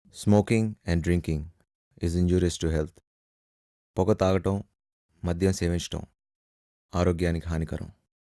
Smoking and drinking is injurious to health. పొగ తాగటం, మద్యం సేవించటం ఆరోగ్యానికి హానికరం.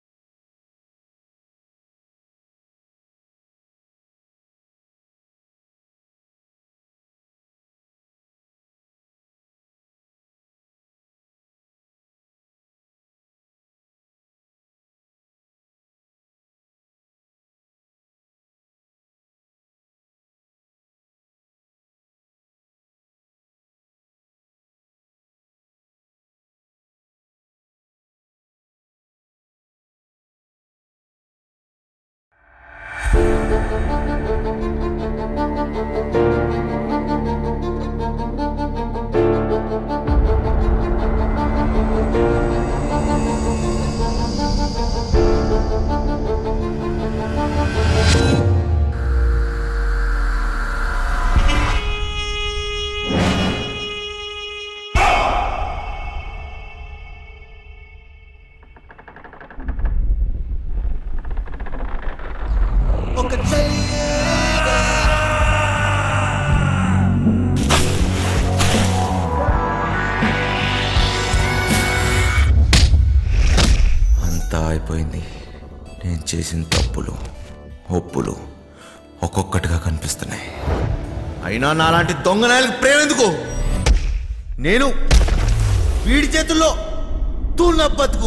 అంతా అయిపోయింది. నేను చేసిన తప్పులు, ఒప్పులు ఒక్కొక్కటిగా కనిపిస్తున్నాయి. అయినా నాలాంటి దొంగనాయలకు ప్రేమ ఎందుకు? నేను వీడి చేతుల్లో తూళ్ళ బతుకు.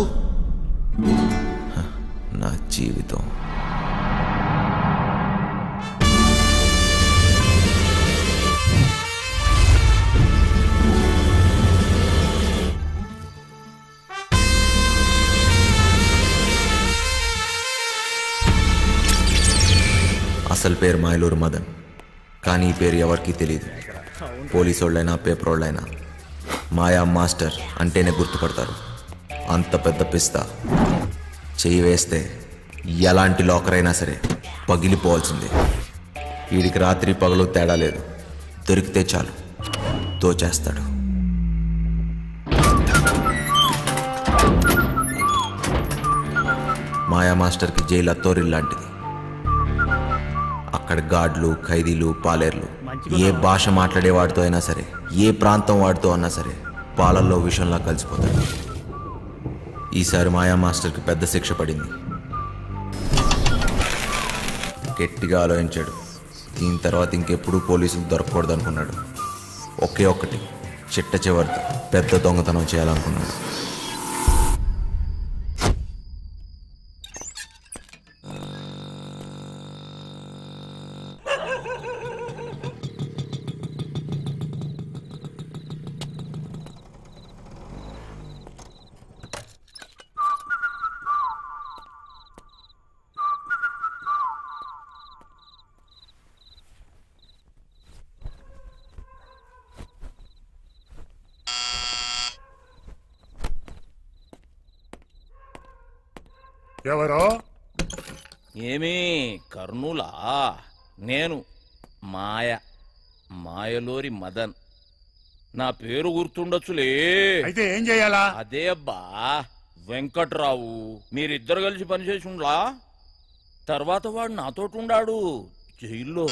నా జీవితం అసలు పేరు మాయలూరు మదన్, కానీ ఈ పేరు ఎవరికీ తెలియదు. పోలీసోళ్ళైనా పేపరోళ్ళైనా మాయా మాస్టర్ అంటేనే గుర్తుపడతారు. అంత పెద్ద పిస్తా చెయ్యి వేస్తే ఎలాంటి లాకర్ అయినా సరే పగిలిపోవాల్సిందే. వీడికి రాత్రి పగలు తేడా లేదు. దొరికితే చాలు దోచేస్తాడు. మాయా మాస్టర్కి జైలు అత్తోరిల్లాంటిది. అక్కడ గార్డులు, ఖైదీలు, పాలేర్లు ఏ భాష మాట్లాడేవాడితో అయినా సరే, ఏ ప్రాంతం వాడితో అన్నా సరే పాలల్లో విషంలా కలిసిపోతాడు. ఈసారి మాయా మాస్టర్కి పెద్ద శిక్ష పడింది. గట్టిగా ఆలోచించాడు. దీని తర్వాత ఇంకెప్పుడూ పోలీసులు దొరకకూడదు అనుకున్నాడు. ఒకే ఒక్కటి చిట్ట చివరితో పెద్ద దొంగతనం చేయాలనుకున్నాడు. ఎవరో? ఏమీ కర్నూలా? నేను మాయలూరి మదన్. నా పేరు గుర్తుండొచ్చులే. అయితే ఏం చెయ్యాలా? అదే అబ్బా, వెంకట్రావు. మీరిద్దరు కలిసి పనిచేసి ఉండ్లా. తర్వాత వాడు నాతోటి ఉండాడు జైల్లో.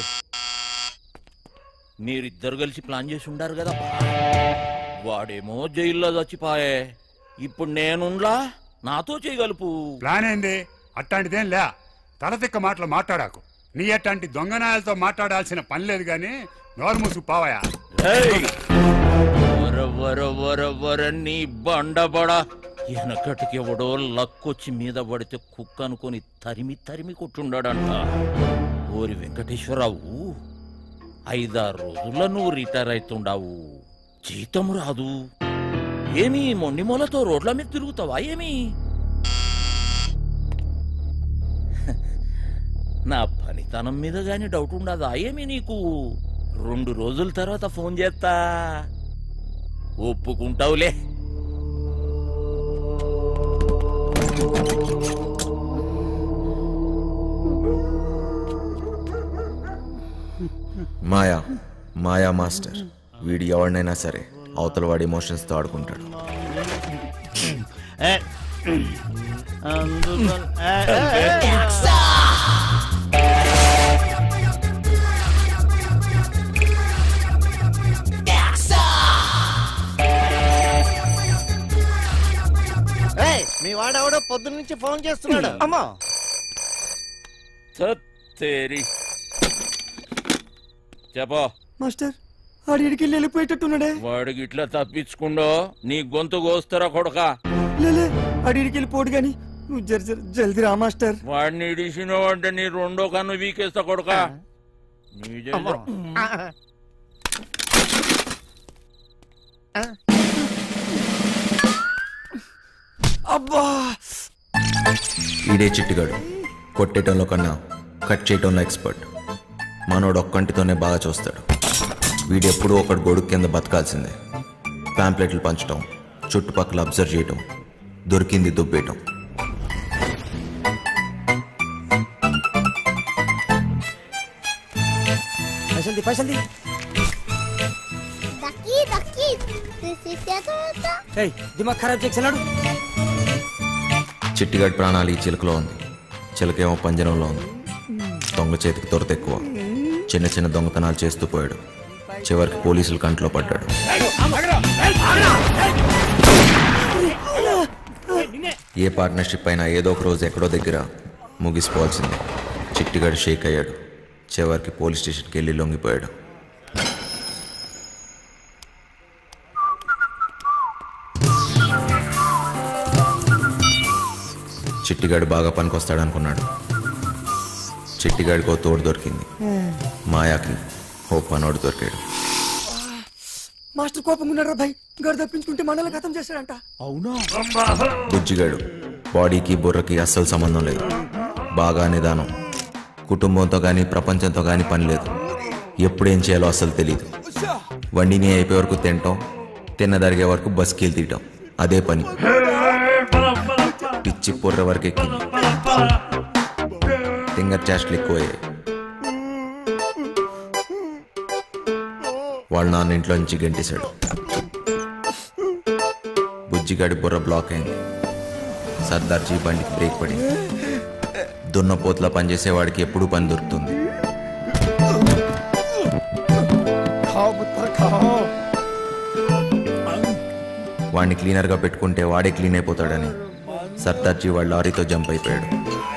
మీరిద్దరు కలిసి ప్లాన్ చేసి ఉండారు కదా. వాడేమో జైల్లో చచ్చిపాయే. ఇప్పుడు నేనుండ్లా, నాతో చేయగలుపు. ప్లాన్ ఏంది? అట్టాంటిదేం లే. తలతిక్క మాటలు మాట్లాడాకు. నీ అట్లాంటి దొంగనాయాలతో మాట్లాడాల్సిన పని లేదు గాని నోరు మూసు పావయా. నీ బండబడా వెనకటికి ఎవడో లక్కొచ్చి మీద పడితే కుక్క అనుకుని తరిమి తరిమి కొట్టుండాడంట. ఓరి వెంకటేశ్వరరావు, 5-6 రోజుల్లో నువ్వు రిటైర్ అవుతుండావు. జీతం రాదు. ఏమి మొండిమూలతో రోడ్ల మీద తిరుగుతావా ఏమి? నా పనితనం మీద గాని డౌట్ ఉండదా ఏమి నీకు? 2 రోజుల తర్వాత ఫోన్ చేస్తా, ఒప్పుకుంటావులే. మాయా మాస్టర్ వీడు ఎవరినైనా సరే అవతల వాడి ఎమోషన్స్తో ఆడుకుంటాడు. ఆన్ చేస్తున్నాడు. అమ్మా తేరి చెప్పో మాస్టర్ ఆడికి వెళ్ళిపోయేటట్టున్నాడే. వాడికి ఇట్లా తప్పించుకుండో నీ గొంతు కోస్తారా కొడక. లేలే ఆడికి వెళ్ళిపోడు గాని నువ్వు జల్దీ రా మాస్టర్. వాడిని ఇడిసినావు అంటే నీ రెండో కన్ను వీకేస్తా కొడక. అబ్బా ఈడే చిట్టిగాడు. కొట్టేయటంలో కన్నా కట్ చేయటంలో ఎక్స్పర్ట్. మనోడు ఒక్కంటితోనే బాగా చూస్తాడు. వీడెప్పుడూ ఒకటి గొడుగు కింద బతకాల్సిందే. ప్యాంప్లెట్లు పంచటం, చుట్టుపక్కల అబ్జర్వ్ చేయటం, దొరికింది దుబ్బేయటం. పైసల్ది దిమాగ్ ఖరాబ్ చేస్తున్నాడు. చిట్టిగాడి ప్రాణాలు ఈ చిలుకలో ఉంది. చిలకేమో పంజరంలో ఉంది. దొంగ చేతికి దొరత ఎక్కువ. చిన్న చిన్న దొంగతనాలు చేస్తూ పోయాడు. చివరికి పోలీసులు కంట్లో పడ్డాడు. ఏ పార్ట్నర్షిప్ అయినా ఏదో ఒక రోజు ఎక్కడో దగ్గర ముగిసిపోవాల్సిందే. చిట్టిగాడు షేక్ అయ్యాడు. చివరికి పోలీస్ స్టేషన్కి వెళ్ళి లొంగిపోయాడు. చిట్టిగాడు బాగా పనికొస్తాడనుకున్నాడు. చిట్టిగాడికో తోడు దొరికింది. మాయాకి ఓ పనోడు దొరికాడు. మాస్టర్ కోపంగా ఉన్నాడు రా భయ్. గడు తప్పించుకుంటే మనల్ని ఖతం చేశాడంట. అవునా? బుజ్జిగాడు బాడీకి బుర్రకి అస్సలు సంబంధం లేదు. బాగా నిదానం. కుటుంబంతో కానీ ప్రపంచంతో కానీ పని లేదు. ఎప్పుడేం చేయాలో అస్సలు తెలియదు. వండిని అయిపోయే వరకు తినటం, తిన్నదరిగే వరకు బస్కీలు తీయటం, అదే పని. పిచ్చి పొర్ర వరకు ఎక్కింది. ఫింగర్ చేష్టలు ఎక్కువయ్యాయి. వాళ్ళ నాన్న ఇంట్లో నుంచి గంటేశాడు. బుజ్జిగాడి బుర్ర బ్లాక్ అయింది. సర్దార్జీ బండికి బ్రేక్ పడింది. దున్నపోతులా పనిచేసేవాడికి ఎప్పుడూ పని దొరుకుతుంది. వాడిని క్లీనర్గా పెట్టుకుంటే వాడే క్లీన్ అయిపోతాడని సర్దార్జీ వాళ్ళ లారీతో జంప్ అయిపోయాడు.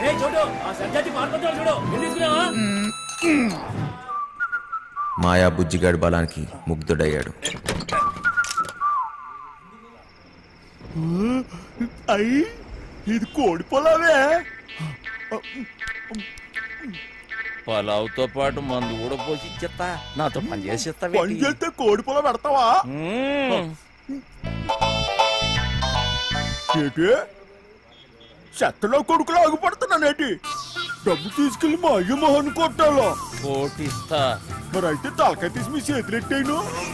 మాయా బుజ్జిగాడి బలానికి ముగ్ధుడయ్యాడు. ఇది కోడి పొలావే. పొలావుతో పాటు మందు కూడా పోసి ఇచ్చేస్తా. నాతో పని చేసేస్తా. పని చేస్తే కోడి పొలం పెడతావా? ఏంటి చెత్తలో కొడుకులు ఆగిపడుతున్నానేటి? డబ్బు తీసుకెళ్లి మా అయ్య మొహన్ కొట్టాలా? కోటిస్తా. మరి అయితే తలకాయ తీసి మీ చేతులు ఎట్టాను.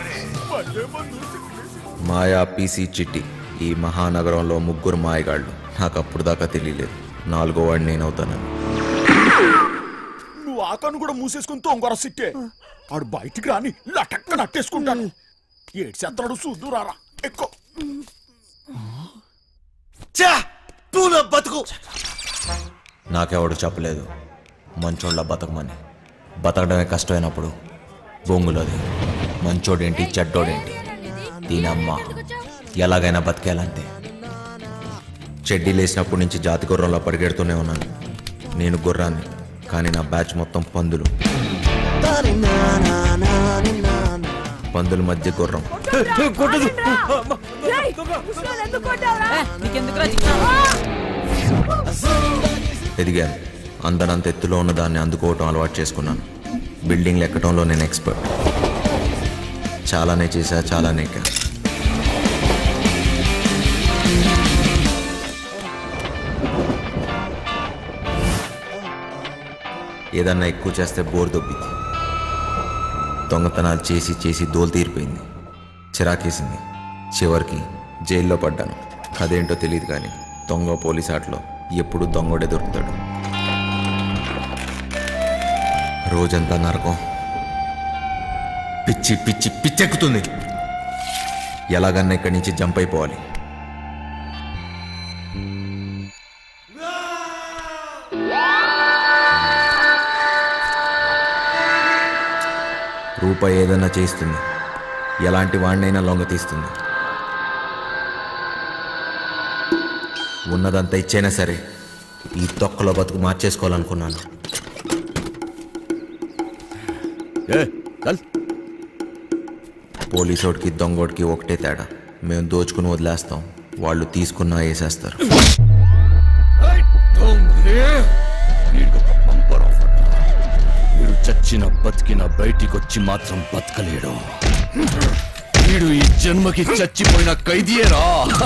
మాయా, పీసీ, చిట్టి ఈ మహానగరంలో ముగ్గురు మాయగాళ్ళు. నాకు అప్పుడు దాకా తెలియలేదు 4వ వాడిని నేనవుతానని. నువ్వు ఆకాను కూడా మూసేసుకుని తొంగర సిట్టే. ఆడు బయటికి రాని లటక్క నట్టేసుకుంటాను. ఏడు చెత్తడు చూద్దు రారా ఎక్కువ. బతుకు నాకెవడు చెప్పలేదు మంచోళ్ళ బతకమని. బతకడమే కష్టమైనప్పుడు బొంగులోది మంచోడేంటి చెడ్డోడేంటి, దీనమ్మ ఎలాగైనా బతికేయాలంతే. చెడ్డీ లేసినప్పటి నుంచి జాతి గుర్రంలో పరిగెడుతూనే ఉన్నాను. నేను గుర్రాన్ని, కానీ నా బ్యాచ్ మొత్తం పందులు. పందుల మధ్య గుర్రం. ఎదిగాను. అందనంత ఎత్తులో ఉన్న దాన్ని అందుకోవటం అలవాటు చేసుకున్నాను. బిల్డింగ్లు ఎక్కడంలో నేను ఎక్స్పర్ట్. చాలానే చేశా, చాలానే ఎక్కా. ఏదన్నా ఎక్కువ చేస్తే బోర్ దొబ్బింది. దొంగతనాలు చేసి చేసి దోలు తీరిపోయింది. చిరాకేసింది. చివరికి జైల్లో పడ్డాను. అదేంటో తెలియదు కానీ దొంగ పోలీస్ ఆటలో ఎప్పుడు దొంగోడే దొరుకుతాడు. రోజంతా నరకం. పిచ్చి పిచ్చి పిచ్చెక్కుతుంది. ఎలాగన్నా ఇక్కడి నుంచి జంప్ అయిపోవాలి. రూపాయి ఏదన్నా చేయిస్తుంది. ఎలాంటి వాడినైనా లొంగ తీస్తుంది. ఉన్నదంతా ఇచ్చైనా సరే ఈ తొక్కలో బతుకు మార్చేసుకోవాలనుకున్నాను. పోలీసోడికి దొంగోడికి ఒకటే తేడా, మేము దోచుకుని వదిలేస్తాం, వాళ్ళు తీసుకున్నా వేసేస్తారు. వీడు చచ్చిన బతికిన బయటికొచ్చి మాత్రం బతకలేడు. వీడు ఈ జన్మకి చచ్చిపోయిన ఖైదీయేరా.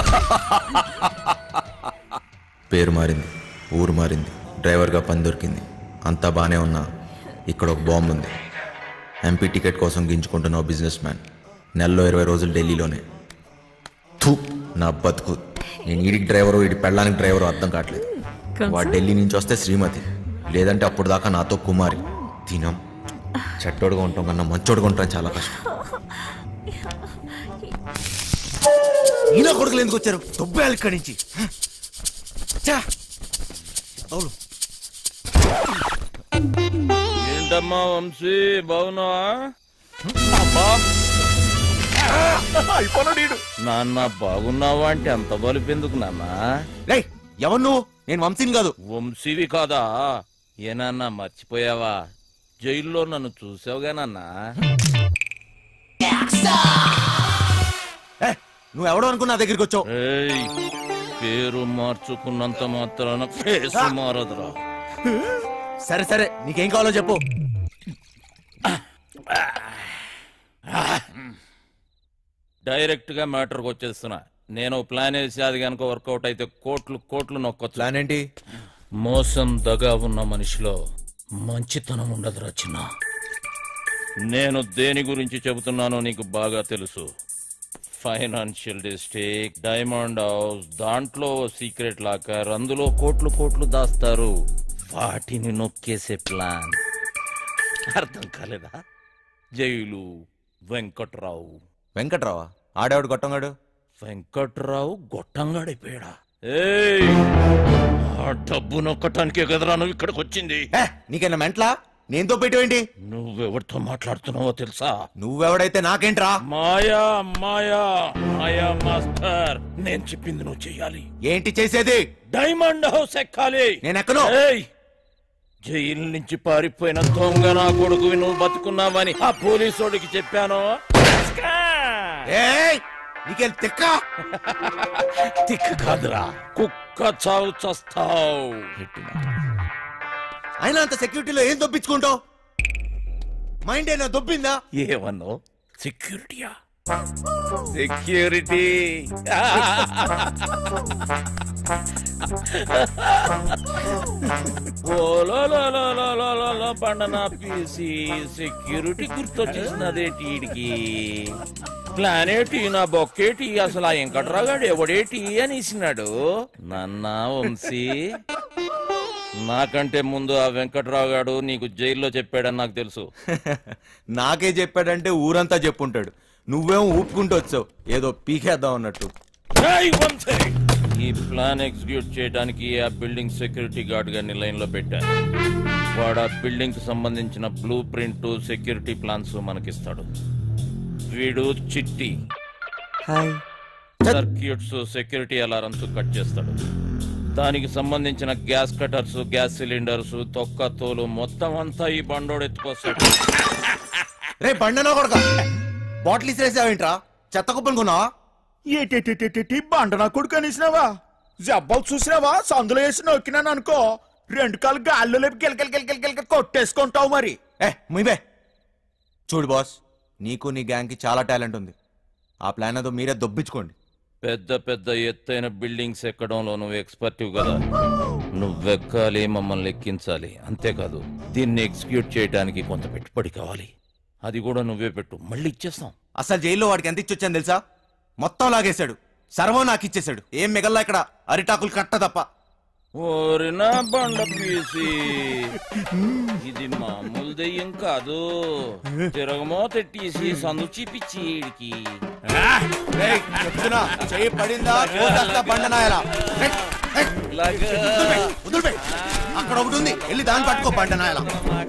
పేరు మారింది, ఊరు మారింది, డ్రైవర్గా పని దొరికింది, అంతా బాగానే ఉన్నా ఇక్కడ ఒక బాంబు ఉంది. ఎంపీ టికెట్ కోసం గింజుకుంటున్న బిజినెస్ మ్యాన్, నెలలో 20 రోజులు ఢిల్లీలోనే. థూ, నా బతుకు. నేను వీడికి డ్రైవరు, వీడి పెళ్ళానికి డ్రైవరు అర్థం కావట్లేదు. వాడు ఢిల్లీ నుంచి వస్తే శ్రీమతి, లేదంటే అప్పుడు దాకా నాతో కుమారి. తినం చెట్టోడుగా ఉంటాం కన్నా మంచోడుగా ఉంటాం చాలా కష్టం. ఈయన కొడుకులు ఎందుకు వచ్చారు? దొబ్బేయాలి ఇక్కడి నుంచి. ఏంటమ్మా వంశీ, బాగున్నావా? నాన్న బాగున్నావా అంటే అంత బలిపెందుకు నాన్న? ఎవరు నువ్వు? నేను వంశీని కాదు. వంశీవి కాదా? ఏనాన్న మర్చిపోయావా? జైల్లో నన్ను చూసావుగా నాన్న. నువ్వెవడో అనుకున్నా దగ్గరికి వచ్చావు. పేరు మార్చుకున్నంత మాత్రాన ఫేస్ మారదురా. సరే సరే, నీకేం కావాలో చెప్పు. డైరెక్ట్ గా మ్యాటర్కి వచ్చేస్తున్నా. నేను ప్లాన్ వేసి అది కనుక వర్కౌట్ అయితే కోట్లు కోట్లు నొక్కొచ్చు. ప్లాన్ ఏంటి? మోసం దగా ఉన్న మనిషిలో మంచితనం ఉండదురా చిన్న. నేను దేని గురించి చెబుతున్నానో నీకు బాగా తెలుసు. ఫైనాన్షియల్ డిస్ట్రిక్ట్, డైమండ్ హౌస్, దాంట్లో సీక్రెట్ లాకర్, అందులో కోట్లు కోట్లు దాస్తారు. వాటిని నొక్కేసే ప్లాన్. అర్థం కాలేదా? జైలు, వెంకట్రావు. వెంకట్రావా? ఆడేవాడు గొట్టంగాడు. వెంకట్రావు గొట్టంగాడైపోయాడా? ఆ డబ్బు నొక్కటానికే కదరా నువ్వు ఇక్కడికి వచ్చింది. నీకైనా మెంట్లా? నేనుతో పెట్టేవేంటి? నువ్వెవరితో మాట్లాడుతున్నావో తెలుసా? నువ్వెవడైతే నాకేంట్రా? మాయా మాయా మాయా మాస్టర్, నేను చెప్పింది నువ్వు చెయ్యాలి. ఏంటి చేసేది? డైమండ్ హౌస్ ఎక్కాలి. నేను ఎక్కను. జైలు నుంచి పారిపోయిన దొంగ నా కొడుకువి నువ్వు బతుకున్నావని ఆ పోలీసోడికి చెప్పాను. నీకేం తిక్క? తిక్క కాదురా, కుక్క చావు చస్తావు. అయినా అంత సెక్యూరిటీలో ఏం దొబ్బించుకుంటావు? మైండ్ అయినా దొబ్బిందా? ఏమన్నావు? సెక్యూరిటీయా? సెక్యూరిటీ పండనా పీసి సెక్యూరిటీ గుర్తొచ్చేసినదేటి వీడికి. ప్లానేటి నా బొక్కేటి, అసలు ఆ వెంకట్రాగాడు ఎవడేటి అనేసినాడు. నన్న వంశీ, నాకంటే ముందు ఆ వెంకట్రావు గాడు నీకు జైల్లో చెప్పాడని నాకు తెలుసు. నాకే చెప్పాడంటే ఊరంతా చెప్పుంటాడు. నువ్వేమో ఊపుకుంటూ వచ్చావు ఏదో పీకేద్దాం అన్నట్టు. ఈ ప్లాన్ ఎగ్జిక్యూట్ చేయడానికి ఆ బిల్డింగ్ సెక్యూరిటీ గార్డ్ గారిని లైన్ లో పెట్టాను. వాడు ఆ బిల్డింగ్ కి సంబంధించిన బ్లూ ప్రింట్, సెక్యూరిటీ ప్లాన్స్ మనకిస్తాడు. వీడు Chitti circuits, security alarms cut చేస్తాడు. దానికి సంబంధించిన గ్యాస్ కటర్స్, గ్యాస్ సిలిండర్స్, తొక్క తోలు మొత్తం అంతా ఈ బండోడు ఎత్తుకొస్తాడు. రే బండనా కొడక, బాటిల్ ఇసిరేసావేంట్రా? చెత్త కుప్పలు కొన్నావా? ఏటి బండనా కొడుకు అనేసినావా? జబ్బాలు చూసినావా? సందులో వేసి నొక్కినాను అనుకో, 2 కాళ్ళు గాల్లో లేపి గిలకలు కొట్టేసుకుంటావు మరి. ముయ్యబే. చూడు బాస్, నీకు నీ గ్యాంగ్ కి చాలా టాలెంట్ ఉంది. ఆ ప్లాన్ ఏదో మీరే దొబ్బించుకోండి. పెద్ద పెద్ద ఎత్తైన బిల్డింగ్స్ ఎక్కడంలో నువ్వు ఎక్స్పర్టివ్ కదా. నువ్వెక్కాలి, మమ్మల్ని ఎక్కించాలి. అంతేకాదు, దీన్ని ఎగ్జిక్యూట్ చేయడానికి కొంత పెట్టుబడి కావాలి. అది కూడా నువ్వే పెట్టు, మళ్ళీ ఇచ్చేస్తాం. అసలు జైల్లో వాడికి ఎంత ఇచ్చొచ్చాను తెలుసా? మొత్తం లాగేశాడు, సర్వం నాకు ఇచ్చేశాడు. ఏం మిగల్లా ఇక్కడ? అరిటాకులు కట్ట తప్ప. ఓరినా బండ పీసి, ఇది మామూలు దెయ్యం కాదు. తిరగమో తెట్టేసి సందు చూపించి వీడికి. చెయ్యి పడిందా బండనాయలా? అక్కడ ఒకటి ఉంది, వెళ్ళి దాన్ని పట్టుకో బండనాయలా.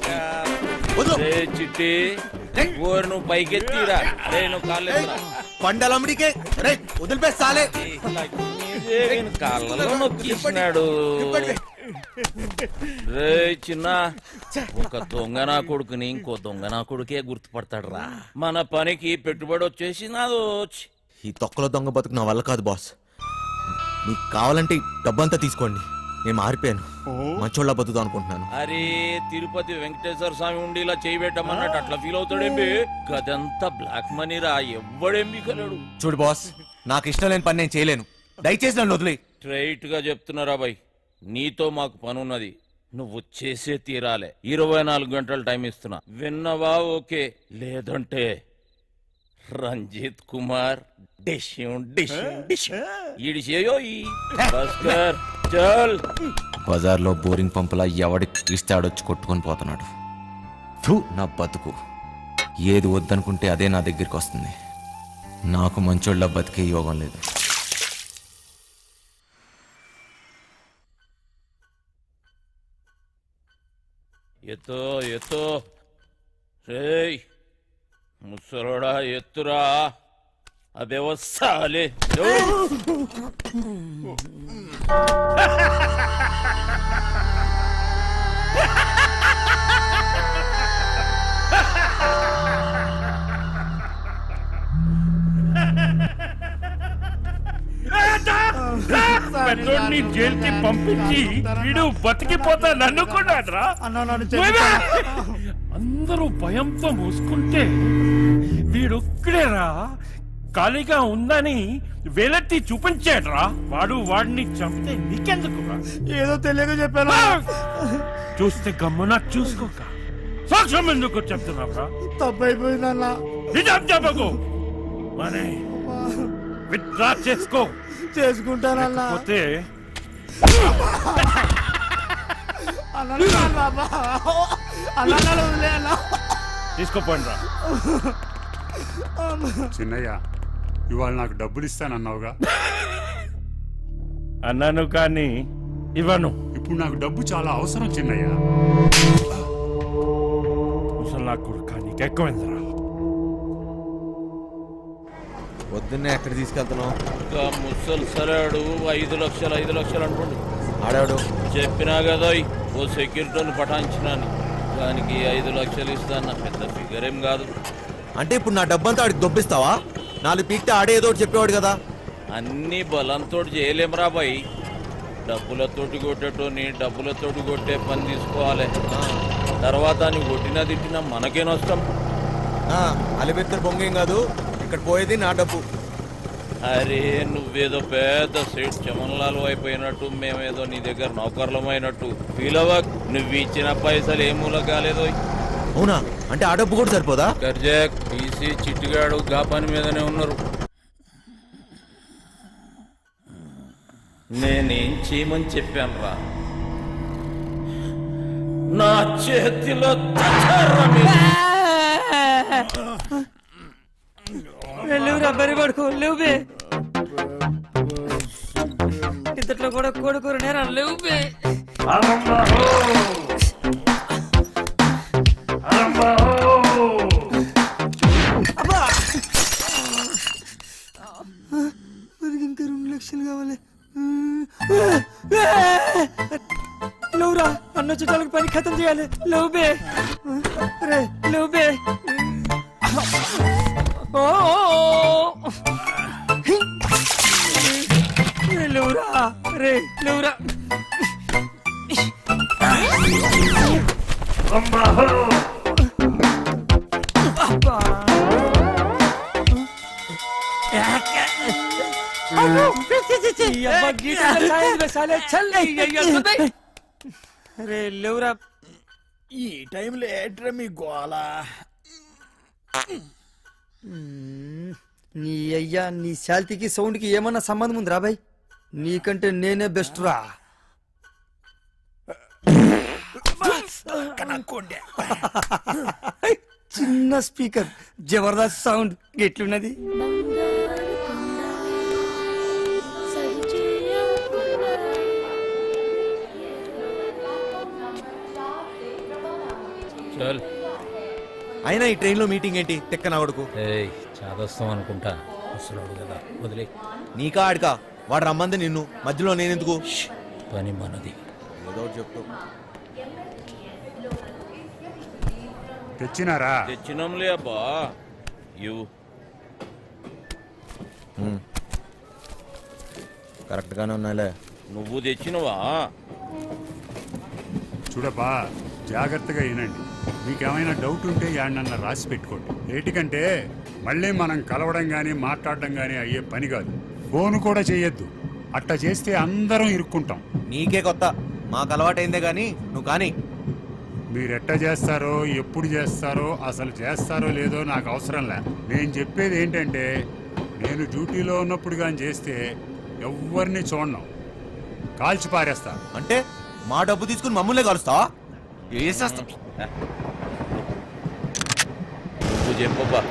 చిట్టి ఓరు నువ్వు పైకెత్తిరా. రే నువ్వు కాళ్ళు పండలమ్మడికే వదిలిపేస్తాలే. కాళ్ళలో నొక్కిస్తున్నాడు. రే చిన్న ఒక దొంగ నా కొడుకుని ఇంకో దొంగ నా కొడుకే గుర్తుపడతాడు రా. మన పనికి పెట్టుబడి వచ్చేసి నాదో. ఈ తొక్కలో దొంగ బతుకు నా వల్ల కాదు బాస్. మీకు కావాలంటే డబ్బంతా తీసుకోండి, నేను మారిపోయాను, మంచోళ్ళ బతుకుతా అనుకుంటున్నాను. అరే తిరుపతి వెంకటేశ్వర స్వామి ఉండి ఇలా చేయబెట్టమన్నట్టు అట్లా ఫీల్ అవుతాడేంబి? గదంతా బ్లాక్ మనీ రా, ఎవ్వడేంబి కలడు. చూడు బాస్, నాకు ఇష్టం లేని పని నేను చేయలేను, దయచేసి నన్ను వదిలే. స్ట్రైట్ గా చెప్తున్నారా బాయ్, నీతో మాకు పని ఉన్నది, నువ్వు చేసే తీరాలే. 24 గంటలు టైం ఇస్తున్నా, విన్నవా? ఓకే, లేదంటే రంజిత్ కుమార్ బజార్లో బోరింగ్ పంపులా ఎవడికి ఇస్తే ఆడొచ్చి కొట్టుకొని పోతున్నాడు. నా బతుకు ఏది వద్దనుకుంటే అదే నా దగ్గరికి వస్తుంది. నాకు మంచోళ్ళ బతికే యోగం లేదు. ఎత్తో ఎత్తో రేయ్ ముసలోడా, ఎత్తురా. అబే వస్తాలే. పెద్దోడిని జైలుకి పంపించి వీడు బతికిపోతా అనుకున్నాడ్రా. అందరూ భయంతో మూసుకుంటే వీడొక్కడేరా ఖాళీగా ఉందని వేలెత్తి చూపించాడ్రా. వాడిని చంపితే నీకెందుకురా? ఏదో తెలియక చెప్పాను. చూస్తే గమ్మున చూసుకోక సాక్ష్యం ఎందుకు చెప్తున్నావురా? తప్పైపోయిందన్నా. నిజం చెప్పకు, మనే విత్డ్రా చేసుకో. చేసుకుంటానన్నా. తీసుకోపోండి రా. చిన్నయ్య, ఇవాళ నాకు డబ్బులు ఇస్తానన్నావుగా? అన్నాను కానీ ఇవ్వను. ఇప్పుడు నాకు డబ్బు చాలా అవసరం చిన్నయ్య. ముసలా కొడుకా, నీకెక్కువైందిరా. పొద్దున్నే ఎక్కడ తీసుకెళ్తున్నావు? ముసలు సరాడు 5 లక్షలు 5 లక్షలు అంటుండు. ఆడాడు చెప్పినా కదా ఓ సెక్యూరిటీని పటాయించినాను, దానికి 5 లక్షలు ఇస్తాను. పెద్ద ఫిగర్ ఏం కాదు. అంటే ఇప్పుడు నా డబ్బంతా ఆడికి దొబ్బిస్తావా? 4 పీక్తే ఆడేదో చెప్పేవాడు కదా. అన్ని బలంతో చేయలేమరా బాయ్. డబ్బులతోటి కొట్టేటోని డబ్బులతోటి కొట్టే పని తీసుకోవాలి. తర్వాత నీ కొట్టినా తిట్టినా మనకే నష్టం. అలిబెత్తర్ బొంగేం కాదు, ఇక్కడ పోయేది నా డబ్బు. అరే నువ్వేదో పెద్ద సేట్ చమన్లాలు అయిపోయినట్టు, మేమేదో నీ దగ్గర నౌకర్లమైనట్టు ఫీల్ అవ్వక్. నువ్వు ఇచ్చిన పైసలు ఏ మూల కాలేదో. అవునా? అంటే ఆ డబ్బు కూడా సరిపోదా? గర్జాక్, టీసీ, చిట్టిగాడు గా పని మీదనే ఉన్నారు. నేనేం చేయమని చెప్పాను రా? నా చేతిలో లేవురా, బరి పడుకో. లేవు బే, ఇంతట్లో కూడా కొడుకు నేరా. లేవు బే. మనకి ఇంకా 2 లక్షలు కావాలి. లేవురా, అన్న చుట్టాలకు పని ఖతం చేయాలి. లేవు బే, రే లేవు బే. లేవురా, రే లేవురా. రే లేవురా. ఈ టైంలో ఏట్రా మీ గోలా? నీ అయ్యా, నీ శాల్తీకి సౌండ్కి ఏమన్నా సంబంధం ఉంది రా బాయ్? నీకంటే నేనే బెస్ట్ రా. చిన్న స్పీకర్, జబర్దస్త్ సౌండ్. ఎట్లున్నది? అయినా ఈ ట్రైన్లో మీటింగ్ ఏంటి? తెక్క నా కొడుకు. చాదస్తాం అనుకుంటా, వస్తున్నాడు కదా, వదిలే. నీకా ఆడికా? వాడు రమ్మంది నిన్ను, మధ్యలో నేనెందుకు? పని మనది, ఏదో ఒకటి చెప్తావు. తెచ్చినారా? తెచ్చినాంలే అబ్బా. ఇవ్వు. కరెక్ట్గానే ఉన్నాయిలే. నువ్వు తెచ్చినవా? చూడబ్బా, జాగ్రత్తగా వినండి. మీకేమైనా డౌట్ ఉంటే యాడనన్నా రాసి పెట్టుకోండి. ఏటికంటే మళ్ళీ మనం కలవడం కానీ మాట్లాడడం కానీ అయ్యే పని కాదు. ఫోన్ కూడా చేయొద్దు. అట్లా చేస్తే అందరం ఇరుక్కుంటాం. నీకే కొత్త, మాకు అలవాటైందే గాని నువ్వు కానీ. మీరెట్ట చేస్తారో, ఎప్పుడు చేస్తారో, అసలు చేస్తారో లేదో నాకు అవసరం లే. నేను చెప్పేది ఏంటంటే, నేను డ్యూటీలో ఉన్నప్పుడు కానీ చేస్తే ఎవరిని చూడను, కాల్చి పారేస్తా. అంటే మా డబ్బు తీసుకుని మమ్మల్ని కలుస్తావా? వేసేస్తా. నువ్వు చెప్పబ్బా.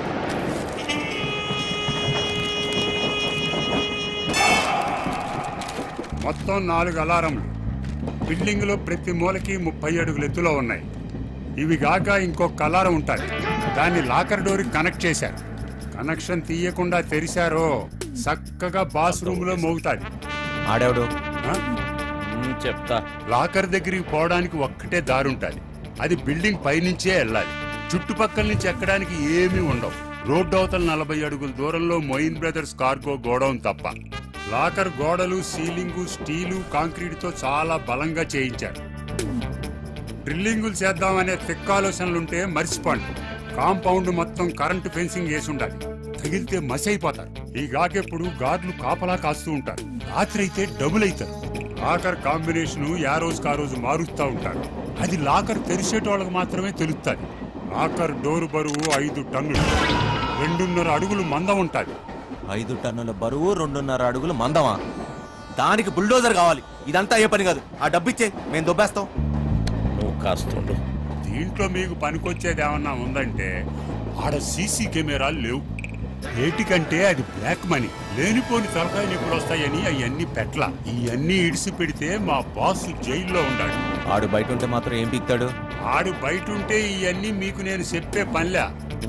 మొత్తం 4 అలారంలు బిల్డింగ్లో ప్రతి మూలకి 30 అడుగుల ఎత్తులో ఉన్నాయి. ఇవి గాక ఇంకొక అలారం ఉంటుంది. దాన్ని లాకర్ డోర్కి కనెక్ట్ చేశారు. కనెక్షన్ తీయకుండా తెరిచారో చక్కగా బాత్రూంలో మోగుతాది. ఆడేవుడు చెప్తా. లాకర్ దగ్గరికి పోవడానికి ఒక్కటే దారి ఉంటుంది. అది బిల్డింగ్ పైనుంచే వెళ్ళాలి. చుట్టుపక్కల నుంచి ఎక్కడానికి ఏమీ ఉండవు. రోడ్డు అవతల 40 అడుగుల దూరంలో మొయిన్ బ్రదర్స్ కార్గో గోడౌన్ తప్ప. లాకర్ గోడలు, సీలింగు స్టీలు, కాంక్రీట్తో చాలా బలంగా చేయించారు. డ్రిల్లింగులు చేద్దామనే తిక్క ఆలోచనలుంటే మర్చిపోండి. కాంపౌండ్ మొత్తం కరెంటు ఫెన్సింగ్ వేసి ఉండాలి. తగిలితే మసి అయిపోతారు. ఈ గాకెప్పుడు గార్డులు కాపలా కాస్తూ ఉంటారు. రాత్రి అయితే డబుల్ అవుతారు. లాకర్ కాంబినేషన్ యా రోజుకు ఆ రోజు మారుస్తూ ఉంటారు. అది లాకర్ తెరిచేటోళ్ళకి మాత్రమే తెలుస్తుంది. లాకర్ డోరు బరువు 5 టన్నులు, 2.5 అడుగులు మందం ఉంటుంది. 5 టన్నుల బరువు, 2.5 అడుగులు మందమా? దానికి బుల్డోజర్ కావాలి. ఇదంతా అయ్యే పని కాదు. ఆ డబ్బు ఇచ్చే, మేము దొబ్బేస్తాం. నువ్వు కాస్తుండు. దీంట్లో మీకు పనికొచ్చేది ఏమన్నా ఉందంటే, ఆడ సీసీ కెమెరాలు లేవు. ఏటికంటే అది బ్లాక్ మనీ. లేనిపోని తలకాయలు ఎప్పుడు వస్తాయని అవన్నీ పెట్ల. ఇవన్నీ ఇడిసి పెడితే మా బాస్ జైల్లో ఉన్నాడు. ఆడు బయట ఉంటే మాత్రం ఏం పీక్తాడు? ఆడు బయట ఉంటే ఇవన్నీ మీకు నేను చెప్పే పనిలే.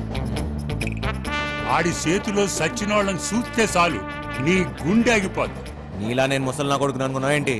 ఆడి చేతిలో సచ్చినోళ్ళని చూస్తే చాలు నీ గుండె ఆగిపోద్ది. నీలా నేను ముసలి నా కొడుకుని అనుకున్నావు ఏంటి?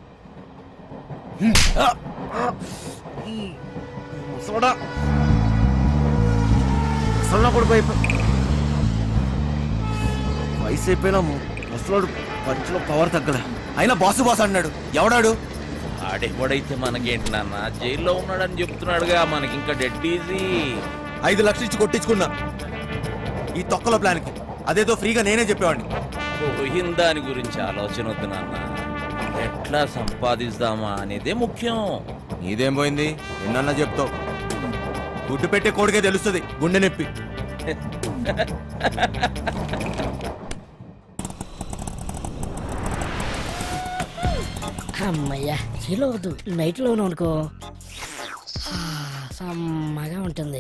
వయసు అయిపోయినా ముసలోడు పంచులో పవర్ తగ్గదా? అయినా బాసు బాస్ అన్నాడు. ఎవడాడు? ఆడెవడైతే మనకేంటి నాన్న, జైల్లో ఉన్నాడని చెప్తున్నాడుగా. మనకి ఇంకా డెడ్ ఈజీ. 5 లక్షలు ఇచ్చి కొట్టించుకున్నా ఈ తొక్కల ప్లాన్కి. అదేదో ఫ్రీగా నేనే చెప్పేవాడిని. పోయిన దాని గురించి ఆలోచన వద్దు నాన్న. ఎట్లా సంపాదిస్తామా అనేదే ముఖ్యం. నీదేం పోయింది? నిన్న చెప్తావు. గుడ్డు పెట్టే కోడికే తెలుస్తుంది గుండె నొప్పి. అమ్మయ్యా, చీలో వద్దు, నైట్లో అనుకో సమ్మగా ఉంటుంది.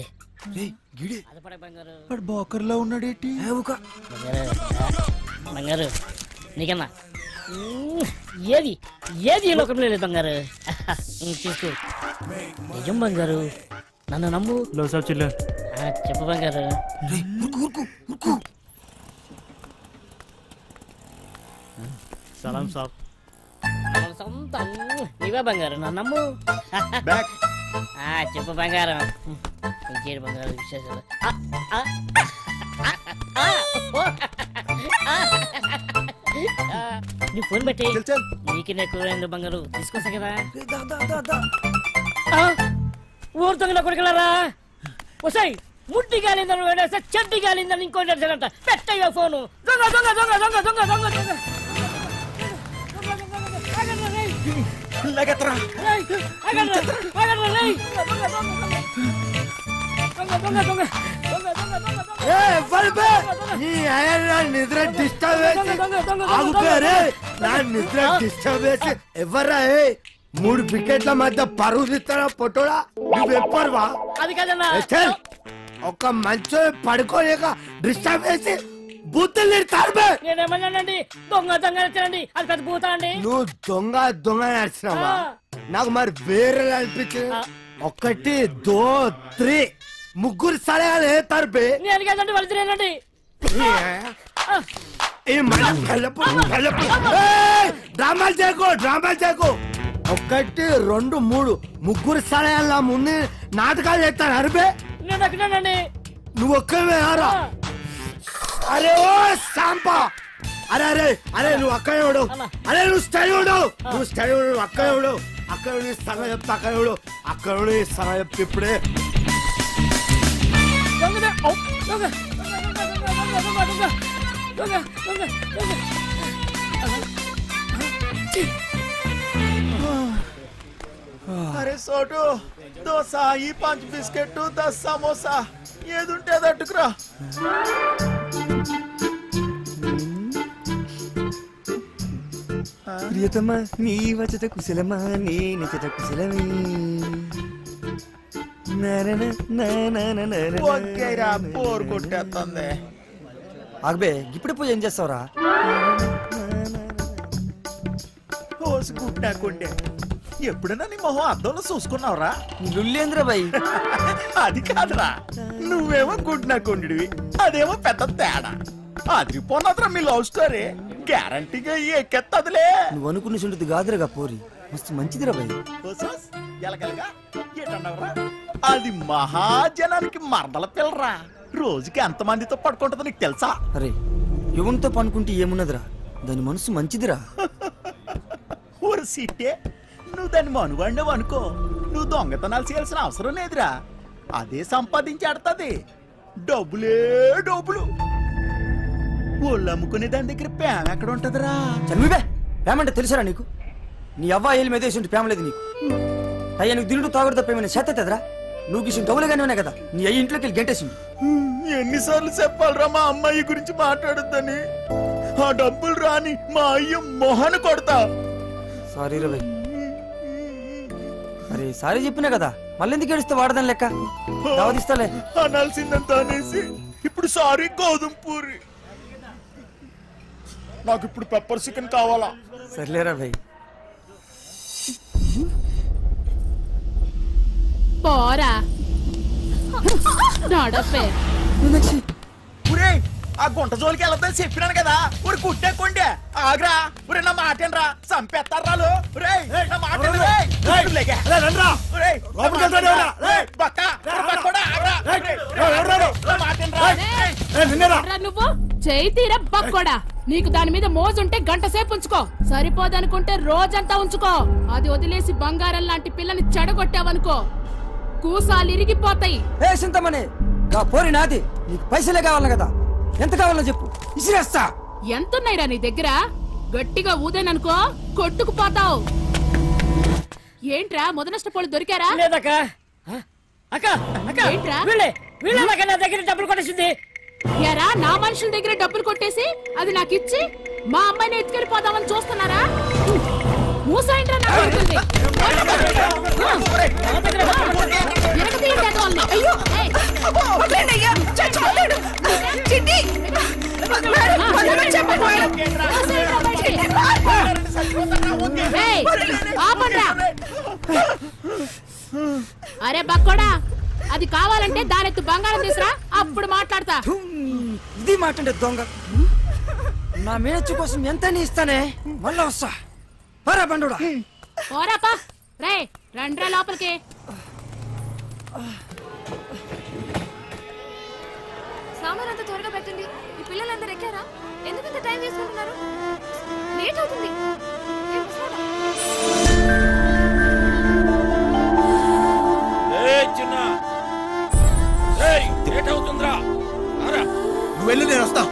బోకర్లో ఉన్నాడేటి? బంగారు నీకన్నా ఏది ఏది ఈ లోకంలో లేదు బంగారు. తీసుకో. నిజం బంగారు, నన్ను నమ్ము. చెప్పు బంగారు. సలాం సాబ్. సొంతం నీవే బంగారు, నన్ను నమ్ము. చెప్పు బంగారం. ఇంకేడు బంగారు విశేషాలు? నీ ఫోన్ పెట్టి నీకు ఎక్కువ బంగారు తీసుకొస్తా కదా. ఊరు దొంగల కొడుకులారా, వస్తాయి. ముట్టి గాలిందని వేడేస్తే చెడ్డి గాలిందని ఇంకోటి అంట. పెట్టయ్యా ఫోను. దొంగ దొంగ దొంగ దొంగ దొంగ దొంగ దొంగ నిద్ర డిస్టర్బ్ చేసి ఎవర్రా? 3 వికెట్ల మధ్య పరువు తీస్తారా పొట్టోడా? నువ్వెప్పరువా? అది కదన్నా. ఒక మంచో పడుకోలేక డిస్టర్బ్ చేసి బూతులు తిడతారు. నేనేమన్నానండి? దొంగ దొంగ నడిచానండి. అది పెద్ద భూత అండి. నువ్వు దొంగ దొంగ నడిచినావా? నాకు మరి వేరే అనిపించింది. 1 2 3 ముగ్గురు సలహాలు వేస్తారు. నేను కదండి వాళ్ళు తినేనండి. డ్రామాలు చేయకు, డ్రామాలు చేయకు. ఒకటి 2 3 ముగ్గురు స్థానాల ముందు నాటకాలు చేస్తాను అరిపే నేను ఎక్కడానండి నువ్వు ఒక్కవే ఆరా అరే ఓ సాంపా అరే అరే అరే నువ్వు అక్కడ ఎవడు అరే నువ్వు స్టైల్ నువ్వు స్టైల్ అక్కడ ఎవడు అక్కడ స్థలం చెప్తా అక్కడ ఎవడు అక్కడ స్థలం చెప్తే ఇప్పుడే అరే సోటు దోశ ఈ 5 బిస్కెట్ 10 సమోసా ఏదుంటే అది అట్టుకురా ప్రియతమా నీ వచట కుశలమా నీ నిచట కుశలమే ఓకేరా బోర్ కొట్టేస్తుంది ఆగబే ఇప్పుడు పోయి ఏం చేస్తావురా ఓసి కుట్టాకుండే ఎప్పుడైనా నీ మొహం అద్దంలో చూసుకున్నావురా లుల్లేంద్ర బాయ్ అది కాదురా నువ్వేమో గుడ్నాకుండివి అదేమో పెద్ద తేడా అదిరిపోన్నదిరా మీ లవ్ స్టోరీ గ్యారంటీగా ఎక్కెత్తదిలే నువ్వు అనుకున్న చుంటుంది కాదురగా పోరి మస్తు మంచిదిరా బాయ్ అది మహాజనానికి మరదల పిల్లరా రోజుకి ఎంత మందితో పడుకుంటుందో నీకు తెలుసా అరే యువంతో పనుకుంటే ఏమున్నదిరా దాని మనసు మంచిదిరా ఊరు సీటే నువ్వు దాన్ని మనుగండవు అనుకో నువ్వు దొంగతనాలు చేయాల్సిన అవసరం లేదురా అదే సంపాదించి ఆడుతుంది డబ్బులే డబ్బులు ఒళ్ళు అమ్ముకునే దాని దగ్గర ప్రేమ ఎక్కడ ఉంటదిరా చనివే ప్రేమంటే తెలుసారా నీకు నీ అవ్వ ఏళ్ళు మీద వేసి ప్రేమ లేదు నీకు అయ్యా నీకు దిల్లుడు తాగుడు తప్పేమైనా చేతరా నువ్వు కిసిన డబ్బులుగానే ఉన్నాయి కదా నీ అయ్యి ఇంట్లోకి వెళ్ళి గంటేసింది ఎన్నిసార్లు చెప్పాలరా మా అమ్మాయి గురించి మాట్లాడొద్దని ఆ డబ్బులు రాని మా అయ్య మొహను కొడతా సారీ రవి అరే సారీ చెప్పినా కదా మళ్ళీ ఎందుకు ఏడిస్తే వాడదాని లెక్క దావదిస్తాలే అనాల్సిందంత అనేసి ఇప్పుడు సారీ గోధుమ పూరి నాకు ఇప్పుడు పెప్పర్ చికెన్ కావాలా సర్లేరా భయ్ పోరా నడపే ఆ గుంట జోలికి వెళ్ళొద్దని చెప్పినాను కదా ఊరు కుట్టేకుండే ఆగ్రా ఊరే నా మాటేనరా చంపేస్తారాలు నా మాట నువ్వు చేయి తీరా బక్కోడా నీకు దాని మీద మోజుంటే గంట సేపు ఉంచుకో సరిపోదనుకుంటే రోజంతా ఉంచుకో అది వదిలేసి బంగారం లాంటి పిల్లని చెడగొట్టావనుకో కూసాలు ఇరిగిపోతాయి ఏ సింతమనే పోరి నాది నీకు పైసలే కావాలి కదా ఎంత కావాలో చెప్పు ఇసిరేస్తా ఎంతున్నాయిరా నీ దగ్గర గట్టిగా ఊదేననుకో కొట్టుకుపోతావు ఏంట్రా మొదనష్టపోళ్ళు దొరికారా లేదక్క అక్క అక్క ఏంట్రా వీళ్ళ నా దగ్గర డబ్బులు కొట్టేసింది యారా నా మనుషుల దగ్గర డబ్బులు కొట్టేసి అది నాకు ఇచ్చి మా అమ్మాయిని ఎత్తుకెళ్ళిపోదామని చూస్తున్నారా మూసాయింట్రా నా కొడుకుల్ని. అరే బక్కోడా అది కావాలంటే దానెత్తు బంగారం తీసురా అప్పుడు మాట్లాడతా ఇది మాట్లాడే దొంగ నా మేనచ్చు కోసం ఎంత ఇస్తానే మళ్ళా వస్తా పరా బండుడా పోరాపా రే రండ్రా లోపలికి సామాన్ అంతా త్వరగా పెట్టండి ఈ పిల్లలందరూ ఎక్కారా ఎందుకు ఇంత టైం తీసుకుంటున్నారు లేట్ అవుతుంది నువ్వు వెళ్ళు నేను వస్తా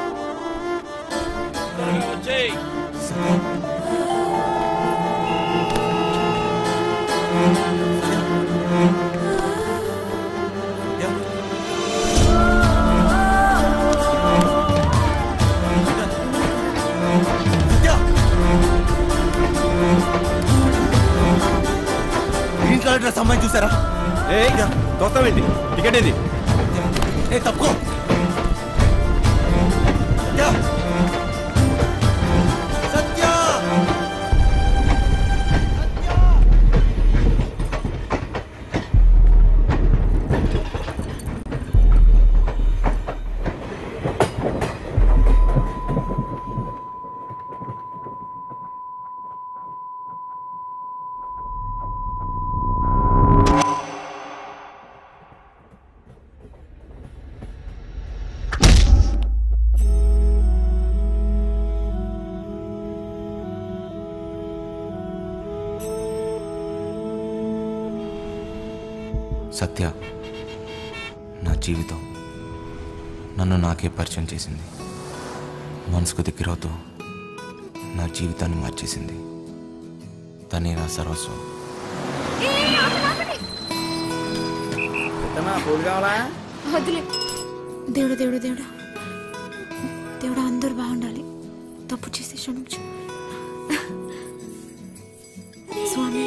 గ్రీన్ కలర్ డ్రెస్ అమ్మాయి చూసారా దొత్తమేంటి టికెట్ ఏది తప్పుకో సత్య సత్య నా జీవితం నన్ను నాకే పరిచయం చేసింది. మనసుకు దగ్గరవుతూ నా జీవితాన్ని మార్చేసింది. తనే నా సర్వస్వం. వద్దులే. దేవుడు దేవుడు దేవుడు దేవుడు అందరూ బాగుండాలి. తప్పు చేసి క్షమించు స్వామి.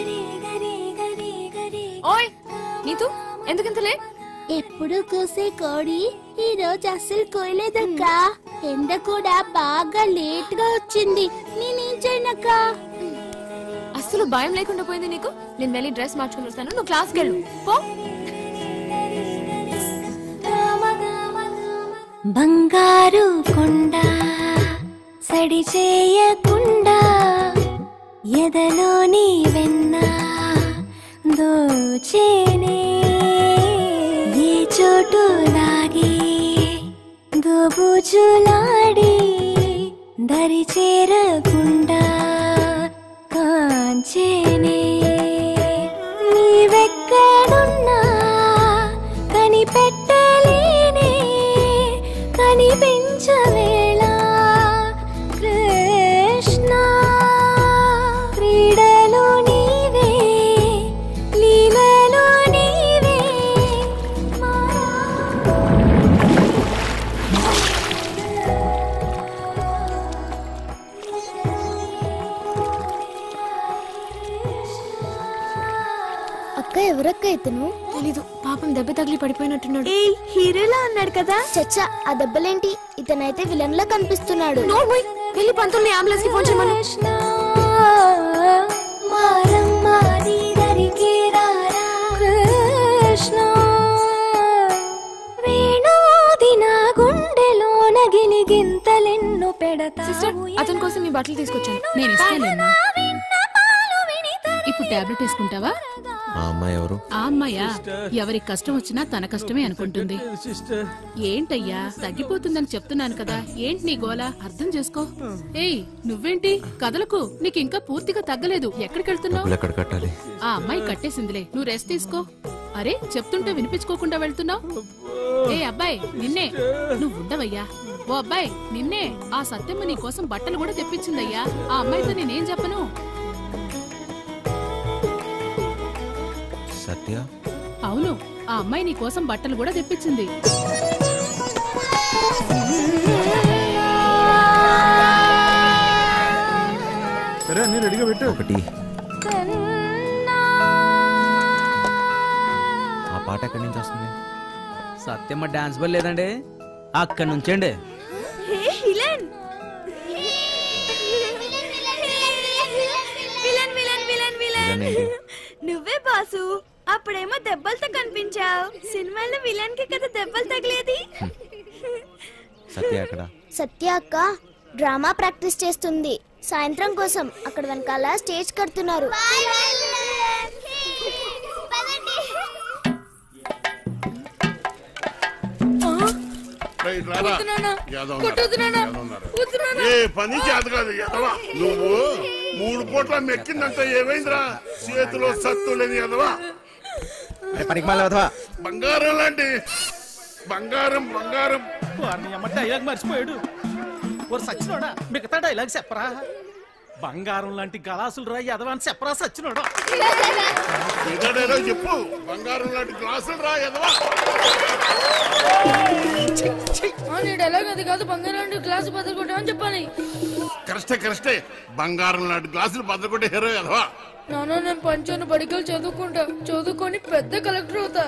ఓయ్ నీతు ఎందుకంతలే? ఎప్పుడు కూసే కోడి ఈ రోజు అస్సలు కోయలేదక్క. ఎండ కూడా బాగా లేట్ గా వచ్చింది. నేనేం చేయనక్క? అస్సలు భయం లేకుండా పోయింది నీకు. నేను వెళ్ళి డ్రెస్ మార్చుకుని వస్తాను, నువ్వు క్లాస్కి వెళ్ళు పో. బంగారు కొండ సడి చేయకుండా ఎదలోని వెన్న దోచేనే. ఏ చోటు లాగి దోబుచులాడి దరి చేరకుండా కాంచేనే. నీవెక్కడున్నా కనిపెట్టలేనే కనిపించవేళ కృష్ణ. క్రీడలో నీవే లీలలో నీవే. అక్క ఎవరక్క ఇతను? తెలీదు, పాపం దెబ్బ తగిలి పడిపోయినట్టున్నాడు. హీరోలా అన్నాడు కదా. చచ్చా, ఆ దెబ్బలేంటి? ఇతనైతే విలన్ లా కనిపిస్తున్నాడు. వెళ్ళి పంతుల్ని అంబులెన్స్ కి ఫోన్ చేయమను. కృష్ణ వేణోది నా గుండెలోన గిలిగింతలెన్నో పెడతా. సిస్టర్, అతని కోసం నీ బట్టలు తీసుకొచ్చాను. నేను ఇస్తాను. ఇప్పుడు టాబ్లెట్ వేసుకుంటావా? ఆ అమ్మాయి ఎవరు? ఆ అమ్మాయా? ఎవరికి కష్టం వచ్చినా తన కష్టమే అనుకుంటుంది. ఏంటయ్యా, తగ్గిపోతుందని చెప్తున్నాను కదా. ఏంటి నీ గోల? అర్థం చేసుకో. ఏయ్ నువ్వేంటి కదలకు? నీకు ఇంకా పూర్తిగా తగ్గలేదు. ఎక్కడికి వెళ్తున్నావు? ఎక్కడ కట్టాలి? ఆ అమ్మాయి కట్టేసిందిలే, నువ్వు రెస్ట్ తీసుకో. అరే చెప్తుంటే వినిపించుకోకుండా వెళ్తున్నావు. ఏ అబ్బాయి నిన్నే. నువ్వు ఉండవయ్యా. ఓ అబ్బాయి నిన్నే. ఆ సత్యమ్మ నీ కోసం బట్టలు కూడా తెప్పించిందయ్యా. ఆ అమ్మాయితో నేనేం చెప్పను? సత్య? అవును, ఆ అమ్మాయి నీ కోసం బట్టలు కూడా తెప్పించింది. ఒకటి. ఆ పాట ఎక్కడి నుంచి వస్తుంది? సత్యమ్మ డాన్స్ బల్ లేదండి, అక్కడి నుంచండి. నువ్వే బాసు. అప్పుడేమో దెబ్బలతో కనిపించావు. సినిమాలో విలన్ కి కదా దెబ్బలు తగిలేది. సత్య అక్కడ? సత్య అక్క డ్రామా ప్రాక్టీస్ చేస్తుంది. సాయంత్రం కోసం అక్కడ వెనకాల స్టేజ్ కడుతున్నారు. పని చేత కాదు ఎదవా. నువ్వు 3 పూట్ల మెక్కిందంతా ఏమైందిరా? చేతిలో సత్తు లేని ఎదవా. బంగారం లాంటి బంగారం బంగారం. డైలాగ్ మర్చిపోయాడు. ఓ సచ్చినోడా, మిగతా డైలాగ్ చెప్పరా? బంగారం లాంటి గలాసులు రా ఎదవా అని చెప్పరా సచ్చినోడా? డైలాగ్ చెప్పు. బంగారం లాంటి గ్లాసులు రా ఎదవా. డైలాగ్ అది కాదు. బంగారం లాంటి గ్లాసు బదులుకుంటామని చెప్పాలి. కరెక్టే. బంగారం లాంటి గ్లాసులు బద్దకొట్టే హీరో ఎదవా. నాన్న నేను పంచాను బడికలు చదువుకుంటా. చదువుకొని పెద్ద కలెక్టర్ అవుతా.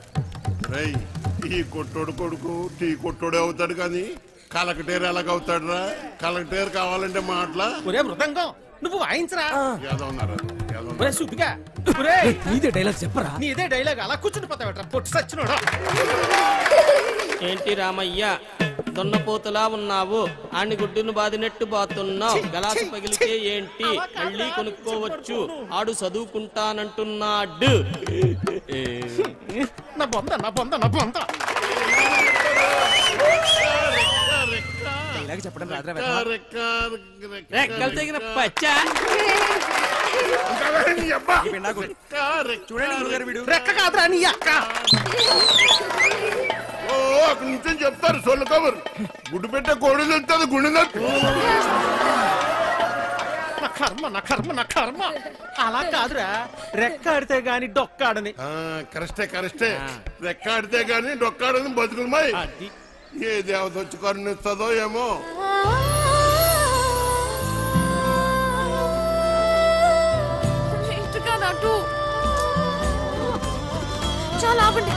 ఈ కొట్టోడు కొడుకు టీ కొట్టోడే అవుతాడు కానీ కలెక్టర్ ఎలాగవుతాడు రా? కలెక్టర్ కావాలంటే మాటలా? మృదంగం నువ్వు వాయించరా? నీదే డైలాగ్ చెప్పరా? నీదే డైలాగ్ అలా కూర్చుని పోతావట్రా పొట్టు సచ్చినోడా. ఏంటి రామయ్య దొన్నపోతులా ఉన్నావు? ఆని గుడ్డును బాదినట్టు బాతున్నావు. గలాసు పగిలితే ఏంటి మళ్ళీ కొనుక్కోవచ్చు. ఆడు చదువుకుంటానంటున్నాడు. నా బొంద నా బొంద నా బొంద. చెప్పడం రెక్కలు తెగిన పచ్చ. చూడండి గురుగారు వీడు. రెక్క కాదురా నీ అక్క. ఓ అక్కడి నుంచి చెప్తారు సొల్లు కబురు. గుడ్డు పెట్టే కోడి తెలుస్తుంది గుండె నా కర్మ అలా కాదురా, రెక్క ఆడితే గాని డొక్కాడని. కరెస్టే రెక్క ఆడితే గాని డొక్కాడని బతుకులమాయి. ఏ దేవత వచ్చి కరుణిస్తుందో ఏమో. చాలా ఆపండి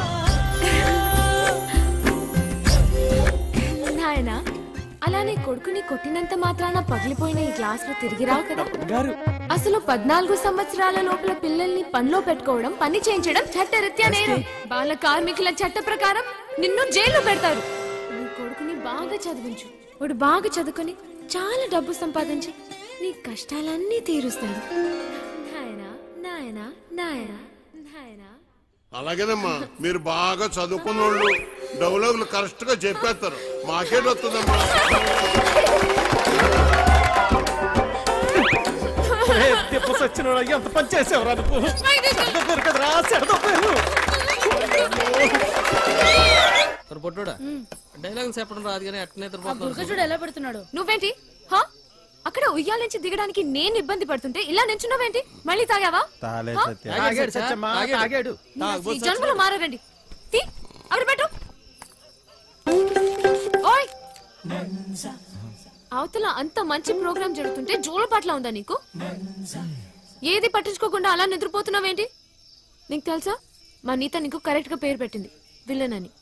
నాయన. అలానే కొడుకుని కొట్టినంత మాత్రాన పగిలిపోయిన ఈ గ్లాసులు తిరిగి రావు కదా. అసలు 14 సంవత్సరాల లోపల పిల్లల్ని పనిలో పెట్టుకోవడం, పని చేయించడం చట్టరీత్యా నేరం. బాల కార్మికుల చట్ట ప్రకారం నిన్ను జైల్లో పెడతారు. నీ కొడుకుని బాగా చదివించు. వాడు బాగా చదువుకొని చాలా డబ్బు సంపాదించి నీ కష్టాలన్నీ తీరుస్తాడు. నాయనా నాయనా నాయనా నాయనా. అలాగేనమ్మా, మీరు బాగా చదువుకున్న వాళ్ళు డౌలర్లు కరెక్ట్ గా చెప్పేస్తారు. మాకేట్ వస్తుందమ్మా. ఎంత పని చేసేవరా కదరా పొట్టుడా డైలాగ్ చెప్పడం రాదు కానీ అట్నే చూడు ఎలా పెడుతున్నాడు. నువ్వేంటి అక్కడ ఉయ్యాల నుంచి దిగడానికి నేను ఇబ్బంది పడుతుంటే ఇలా నించున్నావేంటి? మళ్ళీ తాగావా? జన్మలో మారారండి. అవి పెట్టు. ఓయ్ అవతల అంత మంచి ప్రోగ్రామ్ జరుగుతుంటే జోలపాట్లా ఉందా నీకు? ఏది పట్టించుకోకుండా అలా నిద్రపోతున్నావేంటి? నీకు తెలుసా మా నీత నీకు కరెక్ట్ గా పేరు పెట్టింది, విలన్ అని.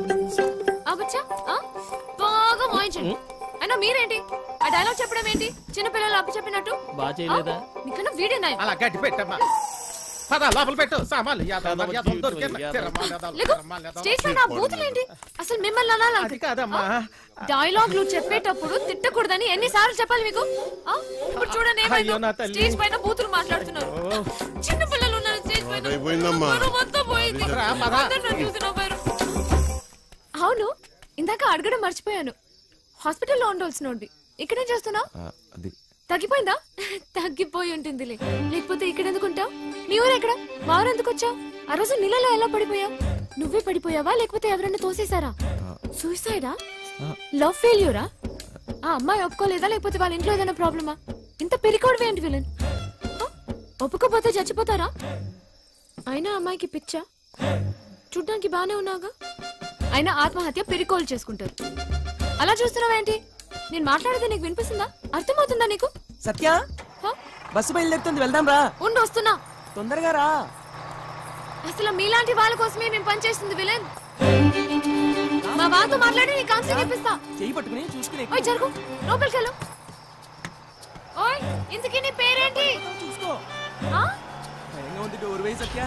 బాగా మోయించండి. అయినా మీరేంటి ఆ డైలాగ్ చెప్పడం ఏంటి? చిన్నపిల్లలు అప్పు చెప్పినట్టు. నీకన్నా వీడియో అలా గట్టి పెట్టమ్మా. లోపల పెట్టు సామాన్లు. అసలు మిమ్మల్ని అనాలి కాదమ్మా. డైలాగ్లు చెప్పేటప్పుడు తిట్టకూడదని ఎన్నిసార్లు చెప్పాలి మీకు? ఇప్పుడు చూడండి స్టేజ్ పైన బూతులు మాట్లాడుతున్నారు. చిన్న పిల్లలు ఉన్నారు స్టేజ్ పైన. అవును, ఇందాక అడగడం మర్చిపోయాను. హాస్పిటల్లో ఉండవలసినోండి ఇక్కడేం చేస్తున్నావు? తగ్గిపోయిందా? తగ్గిపోయి ఉంటుందిలే, లేకపోతే ఇక్కడ ఎందుకుంటావు? నీ ఊరు ఎక్కడ? మా ఊరు ఎందుకు వచ్చావు? ఆ రోజు నీళ్ళలో ఎలా పడిపోయావు? నువ్వే పడిపోయావా లేకపోతే ఎవరైనా తోసేశారా? సూసైడా? లవ్ ఫెయిల్యూరా? ఆ అమ్మాయి ఒప్పుకోలేదా లేకపోతే వాళ్ళ ఇంట్లో ఏదైనా ప్రాబ్లమా? ఇంత పెరికోవడం ఏంటి విలన్? ఒప్పుకోపోతే చచ్చిపోతారా? అయినా అమ్మాయికి పిచ్చా? చూడ్డానికి బానే ఉన్నాగా. అయినా ఆత్మహత్య పెరికోలు చేసుకుంటారు. అలా చూస్తున్నావేంటి? నేను మాట్లాడేది నీకు వినిపిస్తుందా? అర్థమవుతుందా నీకు? సత్య బస్సు బయలుదేరుతుంది, వెళ్దాం రా. ఉండు వస్తున్నా, తొందరగా రా. అసలు మీలాంటి వాళ్ళ కోసమే మేము పనిచేస్తుంది విలన్. మా వాళ్ళతో మాట్లాడి నీ కౌన్సిలింగ్ ఇప్పిస్తా. చెయ్యి పట్టుకుని చూసుకుని ఓయ్ జరుగు, లోపలికి వెళ్ళు. ఓయ్ ఇంతకీ నీ పేరేంటి? చూసుకో. భయంగా ఉంది, డోర్ వేయి సత్య.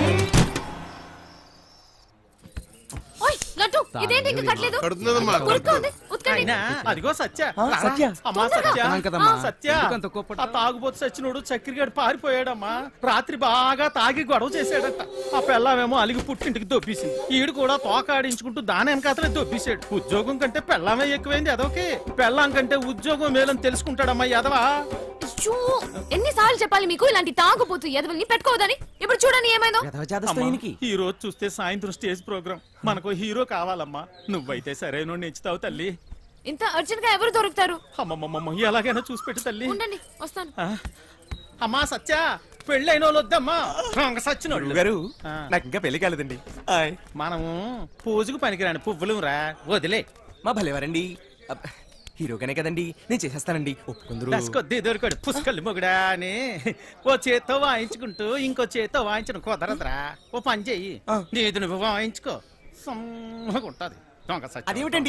ఓయ్ లడ్డు, ఇదేంటి ఇంకా కట్టలేదు? అదిగో సత్య. ఆ తాగుబోతు సచ్చినోడు చక్కెరగాడు పారిపోయాడమ్మా. రాత్రి బాగా తాగి గొడవ చేశాడట. ఆ పెళ్ళామేమో అలిగి పుట్టింటికి దొబ్బేసింది. ఈడు కూడా తోకాడించుకుంటూ దాని వెనకాతలే దొబ్బేశాడు. ఉద్యోగం కంటే పెళ్ళామే ఎక్కువైంది ఎదవకి. పెళ్ళాం కంటే ఉద్యోగం మేలని తెలుసుకుంటాడమ్మా ఎదవా. ఎన్నిసార్లు చెప్పాలి మీకు ఇలాంటి తాగుబోతు ఎదవల్ని పెట్టుకోవద్దని? ఇప్పుడు చూడని ఏమైందో. ఈ రోజు చూస్తే సాయంత్రం స్టేజ్ ప్రోగ్రామ్, మనకు హీరో కావాలమ్మా. నువ్వైతే సరైన నెచ్చుతావు తల్లి. ఇంత అర్జెంట్ గా ఎవరు దొరుకుతారు? అమ్మమ్మమ్మ ఎలాగైనా చూసి పెట్టు తల్లి. ఉండండి వస్తాను. అమ్మా సత్య, పెళ్ళైన వాళ్ళు వద్దమ్మా. సచ్చినోళ్ళు గారు నాకు ఇంకా పెళ్లి కాలేదండి. మనము పూజకు పనికిరాని పువ్వులు రా, వదిలే. మా భలేవారండి, హీరోగానే కదండి, నేను చేసేస్తానండి. ఒప్పుకుందరు దొరికాడు పుష్కలు మొగుడా అని. ఓ చేత్తో వాయించుకుంటూ ఇంకో చేత్తో వాయించడం కుదరదురా. ఓ పని చెయ్యి, నీది నువ్వు వాయించుకో, సమ్మగుంటది. అదేమిటండి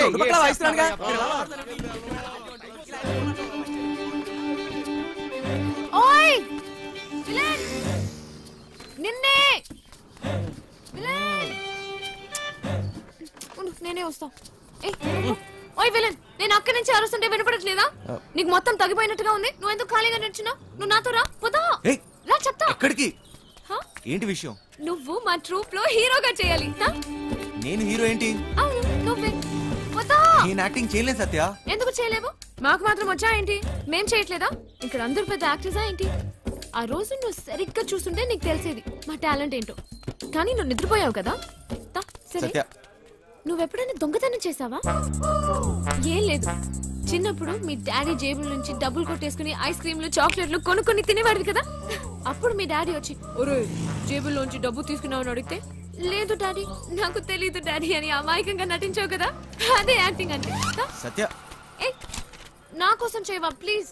నిన్నే నేనే వస్తా. ఓయ్ విలన్, నేను అక్కడి నుంచి అరుస్తుంటే వినపడట్లేదా? నీకు మొత్తం తగ్గిపోయినట్టుగా ఉంది. నువ్వు ఎందుకు ఖాళీగా నిల్చున్నావు? నువ్వు నాతో రా, పోతా రా చెప్తా. ఎక్కడికి? ఏంటి విషయం? నువ్వు మా ట్రూప్ లో హీరోగా చేయాలి. నేను హీరో ఏంటి? అవును నువ్వే. పోతా. నేను యాక్టింగ్ చేయలేను సత్య. ఎందుకు చేయలేవు? మాకు మాత్రం వచ్చా ఏంటి? మేం చేయట్లేదా? ఇక్కడ అందరు పెద్ద యాక్టర్సా ఏంటి? ఆ రోజు నువ్వు సరిగ్గా చూస్తుంటే నీకు తెలిసేది మా టాలెంట్ ఏంటో. కానీ నువ్వు నిద్రపోయావు కదా. సరే, నువ్వెప్పుడైనా దొంగతనం చేసావా? ఏం లేదు, చిన్నప్పుడు మీ డాడీ జేబుల నుంచి డబ్బులు కొట్టేసుకుని ఐస్ క్రీమ్లు చాక్లెట్లు కొనుక్కొని తినేవాడివి కదా. అప్పుడు మీ డాడీ వచ్చి ఒరే జేబుల్లోంచి డబ్బు తీసుకున్నావని అడిగితే లేదు డాడీ నాకు తెలీదు డాడీ అని అమాయకంగా నటించావు కదా. అదే యాక్టింగ్ అంటే. సత్య నా కోసం చేయవా ప్లీజ్.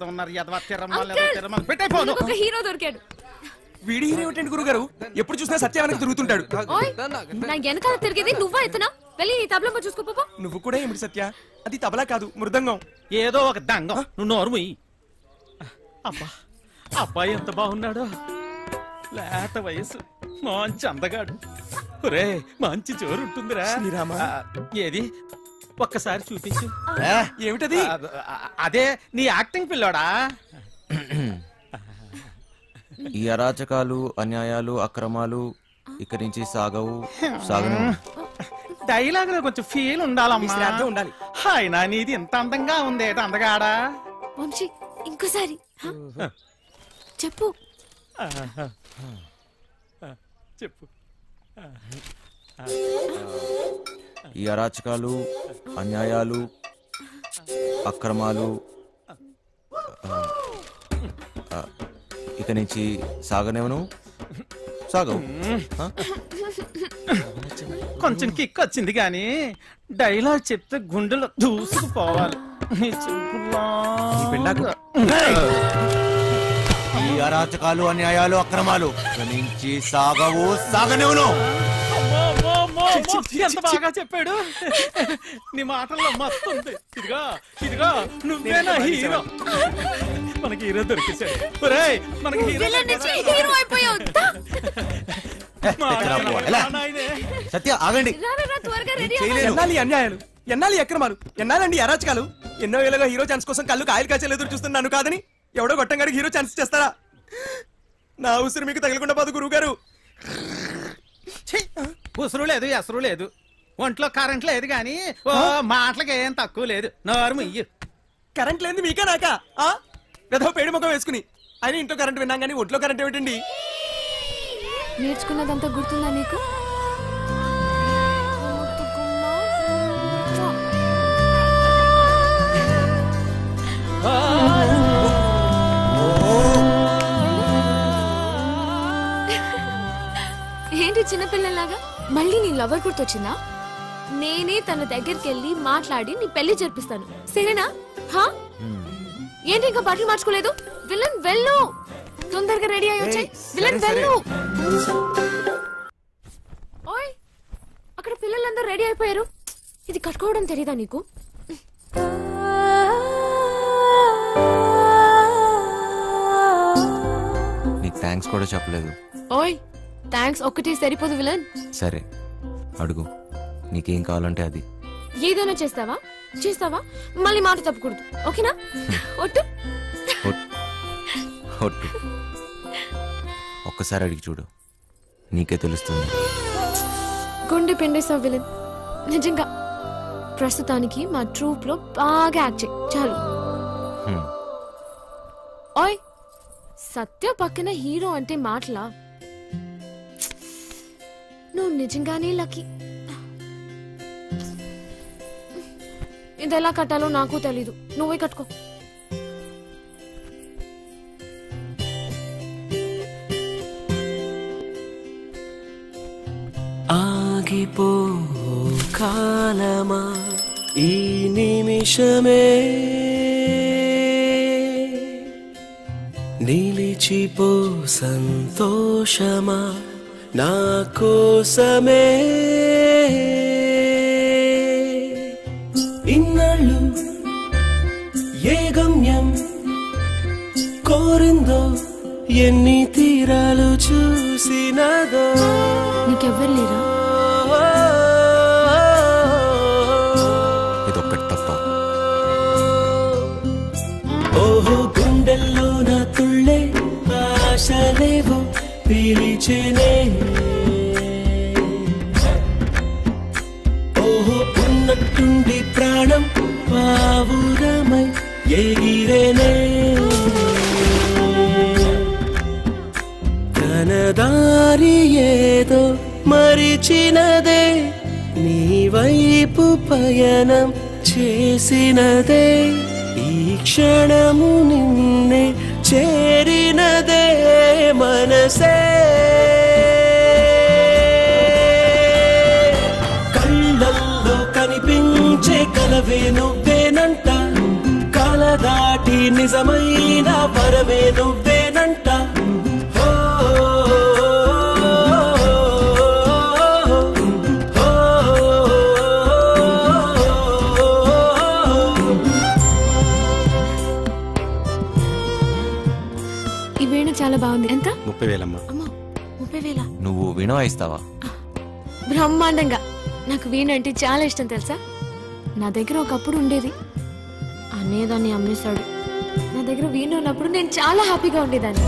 ఒక హీరో దొరికాడు. వీడి హీరో ఏంటండి గురుగారు? ఎప్పుడు చూసినా సత్య వెనక తిరుగుతుంటాడు. నా వెనకాల తిరిగేది నువ్వా ఎత్తనా? వెళ్ళి నీ తబలా చూసుకోపో. నువ్వు కూడా ఏమిటి సత్య? అది తబలా కాదు, మృదంగం. ఏదో ఒక దంగం. నువ్వు నోరుముయి. అబ్బా అబ్బాయి ఎంత బాగున్నాడో. లేత వయసు, మంచి అందగాడు. ఒరే మంచి జోరు ఉంటుందిరా. ఏది ఒక్కసారి చూపించు. ఏమిటది? అదే నీ యాక్టింగ్ పిల్లోడా. ఈ అరాచకాలు, అన్యాయాలు, అక్రమాలు ఇక్కడి నుంచి సాగవు. డైలాగ్ లో కొంచెం ఫీల్ ఉండాలమ్మా. ఉండాలి. అయినా నీది ఇంత అందంగా ఉంది అందగాడా. వంశీ ఇంకోసారి చెప్పు. చెప్పు. ఈ అరాచకాలు, అన్యాయాలు, అక్రమాలు ఇక నుంచి సాగనేవను. సాగవు. కొంచెం కిక్ వచ్చింది కానీ డైలాగ్ చెప్తే గుండెలో దూసుకుపోవాలి. ఈ అరాచకాలు, అన్యాయాలు, అక్రమాలు ఇక నుంచి సాగవు. సాగనేవను. ఎంత బాగా చెప్పాడు. నీ మాటల్లో మస్తు ఉంది. ఇదిగా ఇదిగా నువ్వేనా హీరో. మనకి హీరో దొరికేశాడు. మనకి హీరో అయిపోయావు. సత్య ఆగండి. ఎన్నాలి అన్యాయాలు, ఎన్నాలి అక్రమాలు, ఎన్నాలండి అరాచకాలు. ఎన్నో ఏళ్ళగా హీరో ఛాన్స్ కోసం కళ్ళు కాయలు కాచేలు ఎదురు చూస్తున్నాను కాదని ఎవడో గొట్టంగాడికి హీరో ఛాన్స్ చేస్తారా? నా ఉసురు మీకు తగలకుండా పోదు గురువు గారు. ఉసురు లేదు, ఎసరు లేదు, ఒంట్లో కరెంట్ లేదు కానీ మాటలకి ఏం తక్కువ లేదు. నోరు ముయ్యు. కరెంట్ లేదు మీకా నాకా? ఏదో పేడి ముఖం వేసుకుని ఆయన ఇంట్లో కరెంట్ విన్నాం కానీ ఒంట్లో కరెంట్ ఏమిటండి? నేర్చుకున్నదంతా గుర్తుందా నీకు? ఏంటి చిన్నపిల్లలాగా మళ్ళీ నీ లవర్ గుర్తొచ్చిందా? నేనే తన దగ్గరికి వెళ్ళి మాట్లాడి నీ పెళ్లి జరిపిస్తాను, సరేనా? ఏంటి ఇంకా బట్టలు మార్చుకోలేదు? విలన్ వెళ్ళు, తొందరగా రెడీ అయ్యి వచ్చాయి. విలన్ వెళ్ళు. ఓయ్ అక్కడ పిల్లలందరూ రెడీ అయిపోయారు. ఇది కట్టుకోవడం తెలీదా నీకు? నీకు థ్యాంక్స్ కూడా చెప్పలేదు. ఓయ్ థ్యాంక్స్ ఒక్కటే సరిపోదు విలన్. సరే అడుగు, నీకేం కావాలంటే అది. ఏదైనా చేస్తావా? చేస్తావా? మళ్ళీ మాట తప్పకూడదు, ఓకేనా? ఒట్టు. ఒట్టు. ఒక్కసారి అడిగి చూడు, నీకే తెలుస్తుంది. గుండె పిండేసావు విలన్. నిజంగా ప్రస్తుతానికి మా ట్రూప్ లో బాగా యాక్ట్ చేయి చాలు. ఓయ్ సత్య పక్కన హీరో అంటే మాటలా? నువ్వు నిజంగానే లక్కీ. ఇది ఎలా కట్టాలో నాకు తెలీదు, నువ్వే కట్టుకో. ఆగిపో కాలమా ఈ నిమిషమే, నిలిచిపో సంతోషమా నా కోసమే. ఇన్నాళ్ళు ఏ గమ్యం కోరిందో, ఎన్ని తీరాలు చూసినదో. నీకెవ్వరు లేరా? ఇదొక్కటి తప్ప. ఓహో గుండెల్లో నా తుళ్ళే ఆశలేవో పిలిచేనే. ఓహో ఉన్నట్టుండి ప్రాణం పావురమై ఎగిరేనే. దారి ఏదో మరిచినదే నీ వైపు పయనం చేసినదే ఈ క్షణము నిన్నే చేరినదే మనసే కళ్ళల్లో కనిపించే కలవే నువ్వేనంట కాల దాటి నిజమైన వరమే నువ్వేనంట ఈ వీణ చాలా బాగుంది. ఎంత? 30,000 అమ్మా. అమ్మో 30,000. నువ్వు వీణ వాయిస్తావా? బ్రహ్మాండంగా. నాకు వీణ అంటే చాలా ఇష్టం తెలుసా. నా దగ్గర ఒకప్పుడు ఉండేది, అన్నయ్య దాన్ని అమ్మేశాడు. నా దగ్గర వీణ ఉన్నప్పుడు నేను చాలా హ్యాపీగా ఉండేదాన్ని.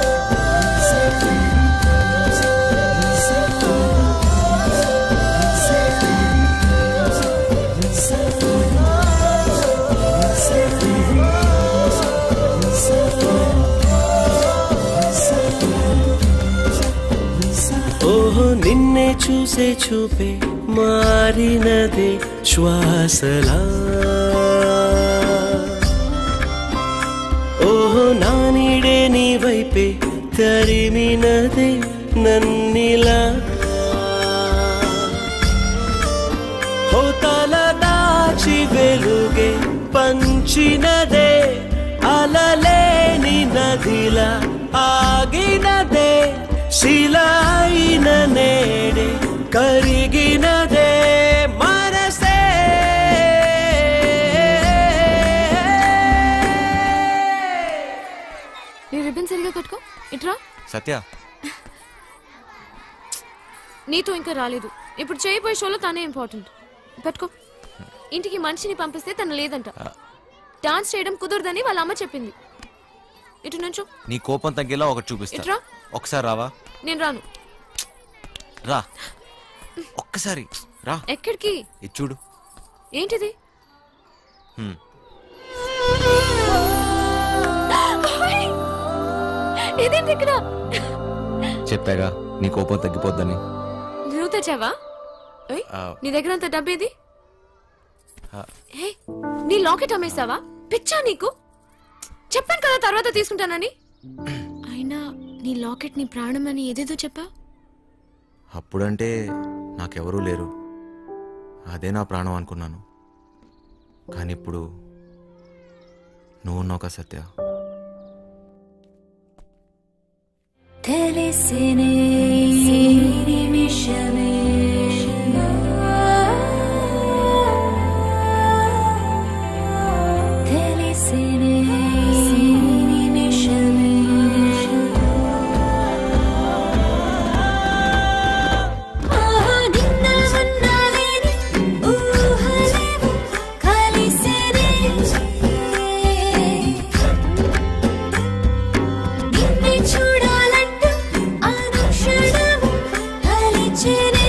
ఓహో నిన్నే చూసే చూపే మారినదే శ్వాసలా ఓహో నా నీడే నీ వైపే తరిమినదే నన్నిలా హోతల దాచి వెలుగే పంచినదే అలలేని నదిలా ఆగినదే శిలాయిన నేడే కరిగినదే మనసే నీ రిబ్బన్ సరిగా కట్టుకో. ఇట్రా. సత్య నీతో ఇంకా రాలేదు. ఇప్పుడు చేయబోయే షోలో తనే ఇంపార్టెంట్. పెట్టుకో. ఇంటికి మనిషిని పంపిస్తే తను లేదంట. డాన్స్ చేయడం కుదరదని వాళ్ళ అమ్మ చెప్పింది. ఇటు నుంచో. నీ కోపం తగ్గేలా ఒకటి చూపిస్తా. ఇట్రా. ఒకసారి రావా? నేను రాను. రా ఒక్కసారి రా. ఎక్కడికి? ఇది చూడు. ఏంటిది? ఇదేంటి ఇక్కడ? చెప్పాగా నీ కోపం తగ్గిపోద్దని. నువ్వు తెచ్చావా? నీ దగ్గర అంత డబ్బేది? నీ లాకెట్ అమ్మేస్తావా? పిచ్చా నీకు? చెప్పాను కదా తర్వాత తీసుకుంటానని. అయినా నీ లాకెట్ నీ ప్రాణం అని ఏదేదో చెప్పా. అప్పుడంటే నాకెవరూ లేరు, అదే నా ప్రాణం అనుకున్నాను. కానీ ఇప్పుడు నువ్వున్నావు కదా సత్య. తెలిసినే నిమిషమే తెలిసినే నిమిషమే నిన్న మన్నాలేని ఊహలేవు కలిసినే నిన్నే చూడాలంటూ అనుక్షణము కలిచినే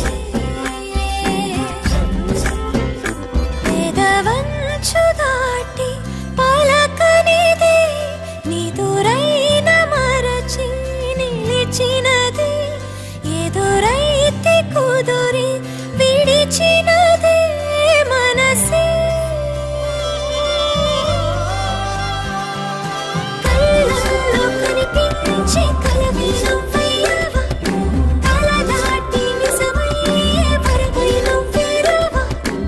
వేదవంచు దాటి పలకనిది నిదురైన మరచి నిలిచినది ఎదురైతే కుదురి విడిచినది మనసే కళ్ళల్లో కనిపించే కలవే నువ్వయ్యావా కల దాటి నిజమయ్యే వరదై నువ్వేరావా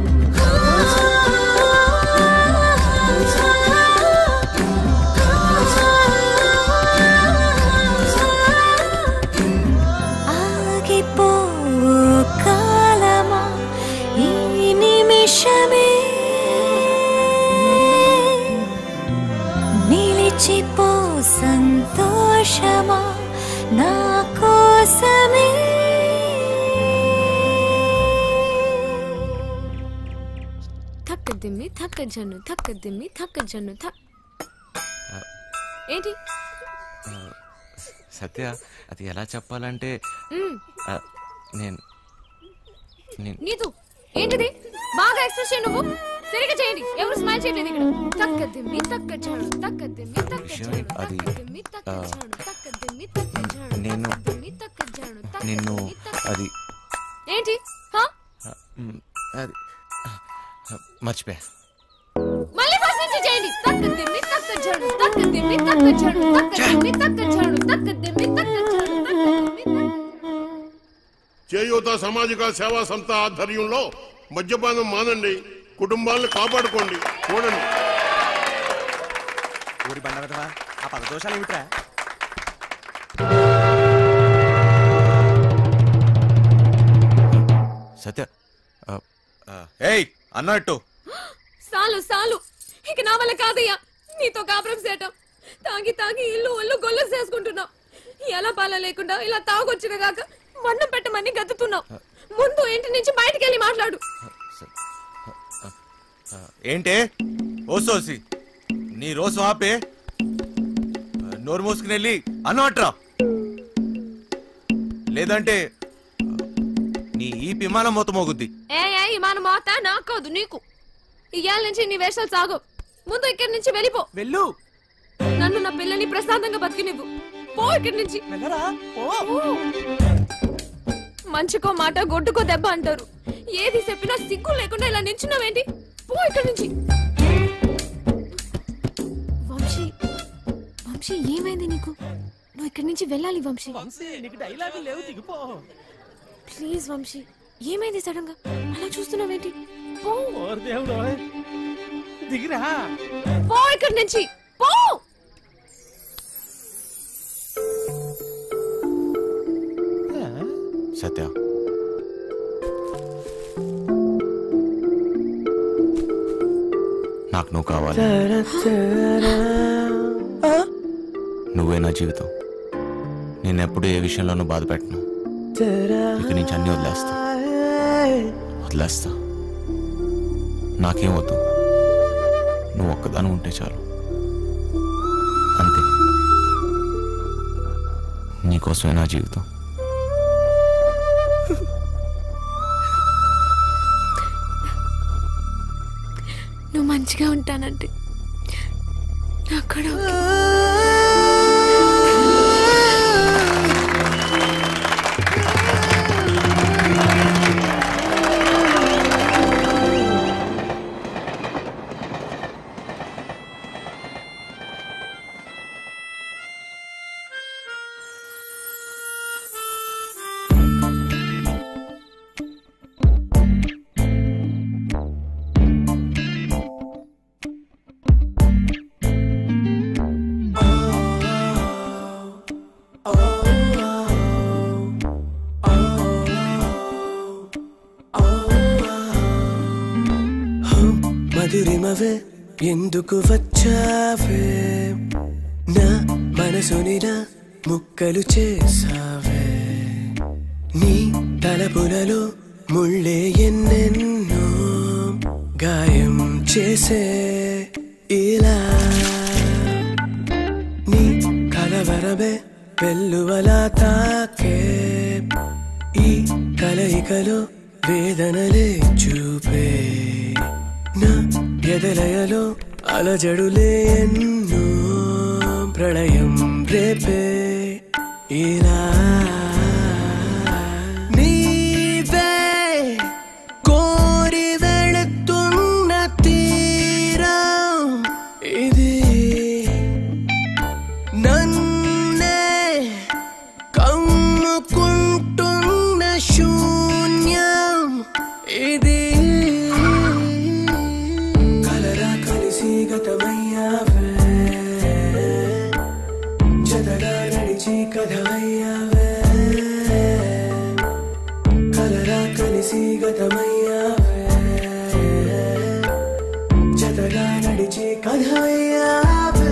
ఆగిపోవు కాలమా ఈ నిమిషమే నిలిచిపో సంతోషమా నా కోసమే థక్క దిమ్మి థక్క జన్ను థక్క దిమ్మి థక్క జన్ను ఏంటి? సత్య అది ఎలా చెప్పాలంటే నేను నీతు ఏంటిది? బాగా ఎక్స్ప్రెస్ చేయి. నువ్వు సరిగా చేయండి. ఎవరు స్మైల్ చేయలేదు ఇక్కడ. తక్క దిమ్మి తక్క జన్ను తక్క దిమ్మి తక్క జన్ను తక్క దిమ్మి తక్క జన్ను తక్క దిమ్మి నేను నిన్ను అది ఏంటి అది మర్చిపోయా. మళ్ళీ ఫస్ట్ నుంచి చేయండి. తక్కదిమ్మి తక్కజాడు తక్కదిమ్మి తక్కజాడు తక్కదిమ్మి తక్కజాడు తక్కదిమ్మి తక్కజాడు తక్కదిమ్మి. చేయూత సామాజిక సేవా సంస్థ ఆధ్వర్యంలో మద్యపానం మానండి, కుటుంబాలను కాపాడుకోండి. చూడండి ఊరి బండవదవా ఆ పదదోషాలు ఏమిట్రా? సత్య ఏయ్ అన్నట్టు సాలు సాలు ఇక నా వల్ల కాదయ్యా నీతో కాపురం చేయటం. తాగి తాగి ఇల్లు ఒళ్ళు గొల్లు చేసుకుంటున్నావు. ఎలా పాల లేకుండా ఇలా తాగొచ్చిన గాక మన్నం పెట్టమని గతుతున్నావు. ముందు ఇంటి నుంచి బయటికి వెళ్ళి మాట్లాడు. ఏంటే ఓసోసి నీ రోజు ఆపే నోరు మూసుకుని వెళ్ళి అన్నట్రా, లేదంటే నీ ఈ విమానం మొత్తం మోగుద్ది. ఏ విమానం మోత నాకు కాదు నీకు. ఇవాళ నుంచి నీ వేషాలు సాగు. ముందు ఇక్కడి నుంచి వెళ్ళిపో. వెళ్ళు. నన్ను నా పిల్లని ప్రశాంతంగా బతికినివ్వు. పో ఇక్కడి నుంచి. మంచికో మాట గొడ్డుకో దెబ్బ అంటారు. ఏది చెప్పినా సిగ్గు లేకుండా ఇలా నించున్నావేంటి? పో ఇక్కడి నుంచి. వంశీ వంశీ ఏమైంది నీకు? నువ్వు ఇక్కడి నుంచి వెళ్ళాలి వంశీ. నీకు డైలాగ్ లేవు, దిగిపో ప్లీజ్ వంశీ. ఏమైంది సడన్ గా అలా చూస్తున్నావేంటి? పో. దేవుడు దిగిరా. పో ఇక్కడి నుంచి పో. సత్య నాకు నువ్వు కావాలి. నువ్వే నా జీవితం. నేనెప్పుడు ఏ విషయంలోనూ బాధ పెట్టను. ఇక నుంచి అన్ని వదిలేస్తా. నాకేం వద్దు, నువ్వు ఒక్కదాని ఉంటే చాలు. అంతే, నీకోసమే నా జీవితం. నువ్వు మంచిగా ఉంటానంటే నాకు కూడా మధురిమవే ఎందుకు వచ్చావే, నా మనసుని నా ముక్కలు చేసావే. నీ తలపులలో ముళ్ళే ఎన్నెన్నో గాయం చేసే ఇలా. నీ కలవరమే వెల్లువలా తాకే ఈ కలయికలో వేదనలే చూపే. నా ఎదలయలో అలజడులే ఎన్నో ప్రళయం రేపే ఇలా. నీవే కోరి వెళుతున్న తీరం ఇది, నన్నే కమ్ముకుంటున్న శూన్యం ఇది. గతమయ్యావే జతగా నడిచి కథమయ్యావే, కలరా కలిసి గతమయ్యావే జతగా నడిచి కథమయ్యావే.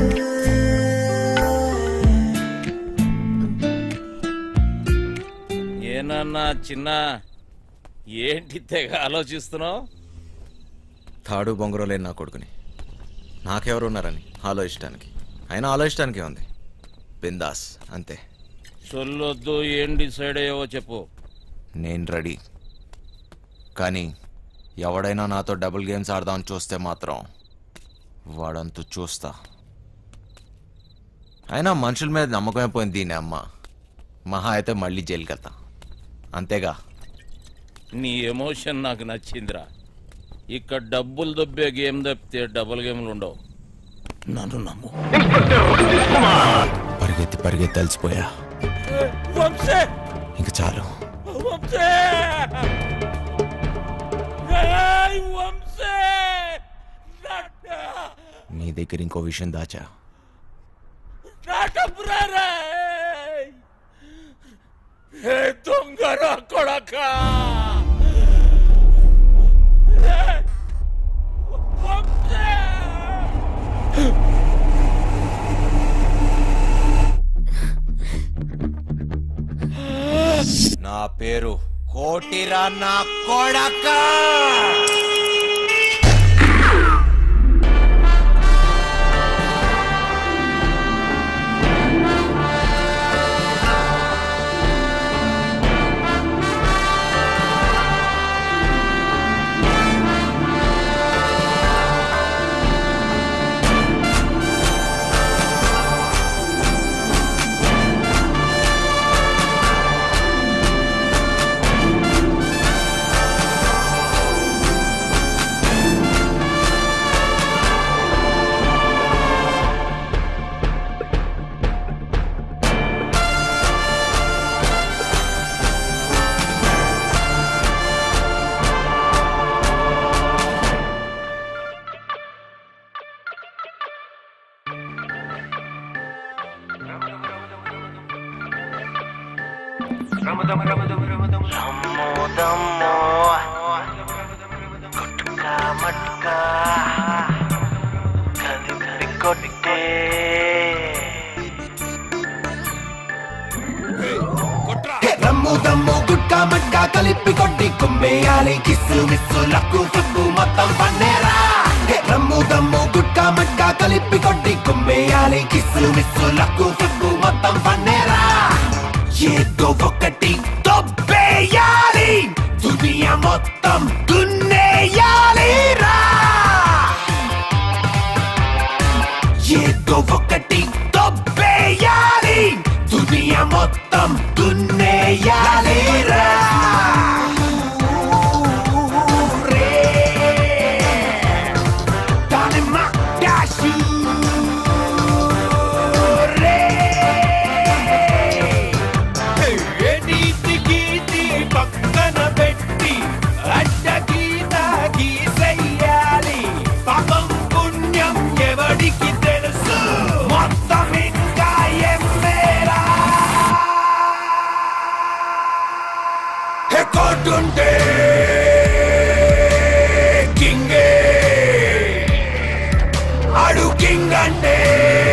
ఏనన్నా చిన్న ఏంటి తెగ ఆలోచిస్తున్నావు? తాడు బొంగరం లేని నా కొడుకుని నాకెవరున్నారని ఆలోచించడానికి. అయినా ఆలోచించడానికే ఉంది. బిందాస్ అంతే. చొల్లొద్దు, ఏం డిసైడ్ అయ్యావో చెప్పు. నేను రెడీ, కానీ ఎవడైనా నాతో డబుల్ గేమ్స్ ఆడదామని చూస్తే మాత్రం వాడంతు చూస్తా. అయినా మనుషుల మీద నమ్మకమే పోయింది దీని అమ్మ. మహా అయితే మళ్ళీ జైలుకి వెళ్తా అంతేగా. నీ ఎమోషన్ నాకు నచ్చిందిరా. ఇక్కడ డబ్బులు దొబ్బే గేమ్ తప్పితే డబుల్ గేమ్లు ఉండవు. నన్ను నమ్ము. పరిగెత్తి పరిగెత్తి తెలిసిపోయా. ఇంక చాలు. నీ దగ్గర ఇంకో విషయం దాచా. దొంగరా కొడక. నా పేరు కోటిరా నా కొడక. రమ్ము దమ్ము గుట్కా మట్కా కలిపి కొట్టి కుమ్మేయాలి. కిస్సు మిస్సు లక్కు చుక్కు మొత్తం పన్నేరా. రమ్ము దమ్ము గుట్కా మట్కా కలిపి కొట్టి కుమ్మేయాలి. కిస్సు మిస్సు లక్కు చుక్కు మొత్తం పన్నేరా. ఏదో ఒకటి దొబ్బేయాలి. దునియా మొత్తం దున్నేయాలి రా. ఏదో ఒకటి దొబ్బేయాలి. దునియా మొత్తం దున్నేయాలి రా. పక్కన పెట్టి అడ్డ గీత గీసెయ్యాలి. పాపం పుణ్యం ఎవడికి తెలుసు. మొత్తం ఇంకా ఎమ్మేరా. కోటుంటే కింగే. అడు కింగ్ అంటే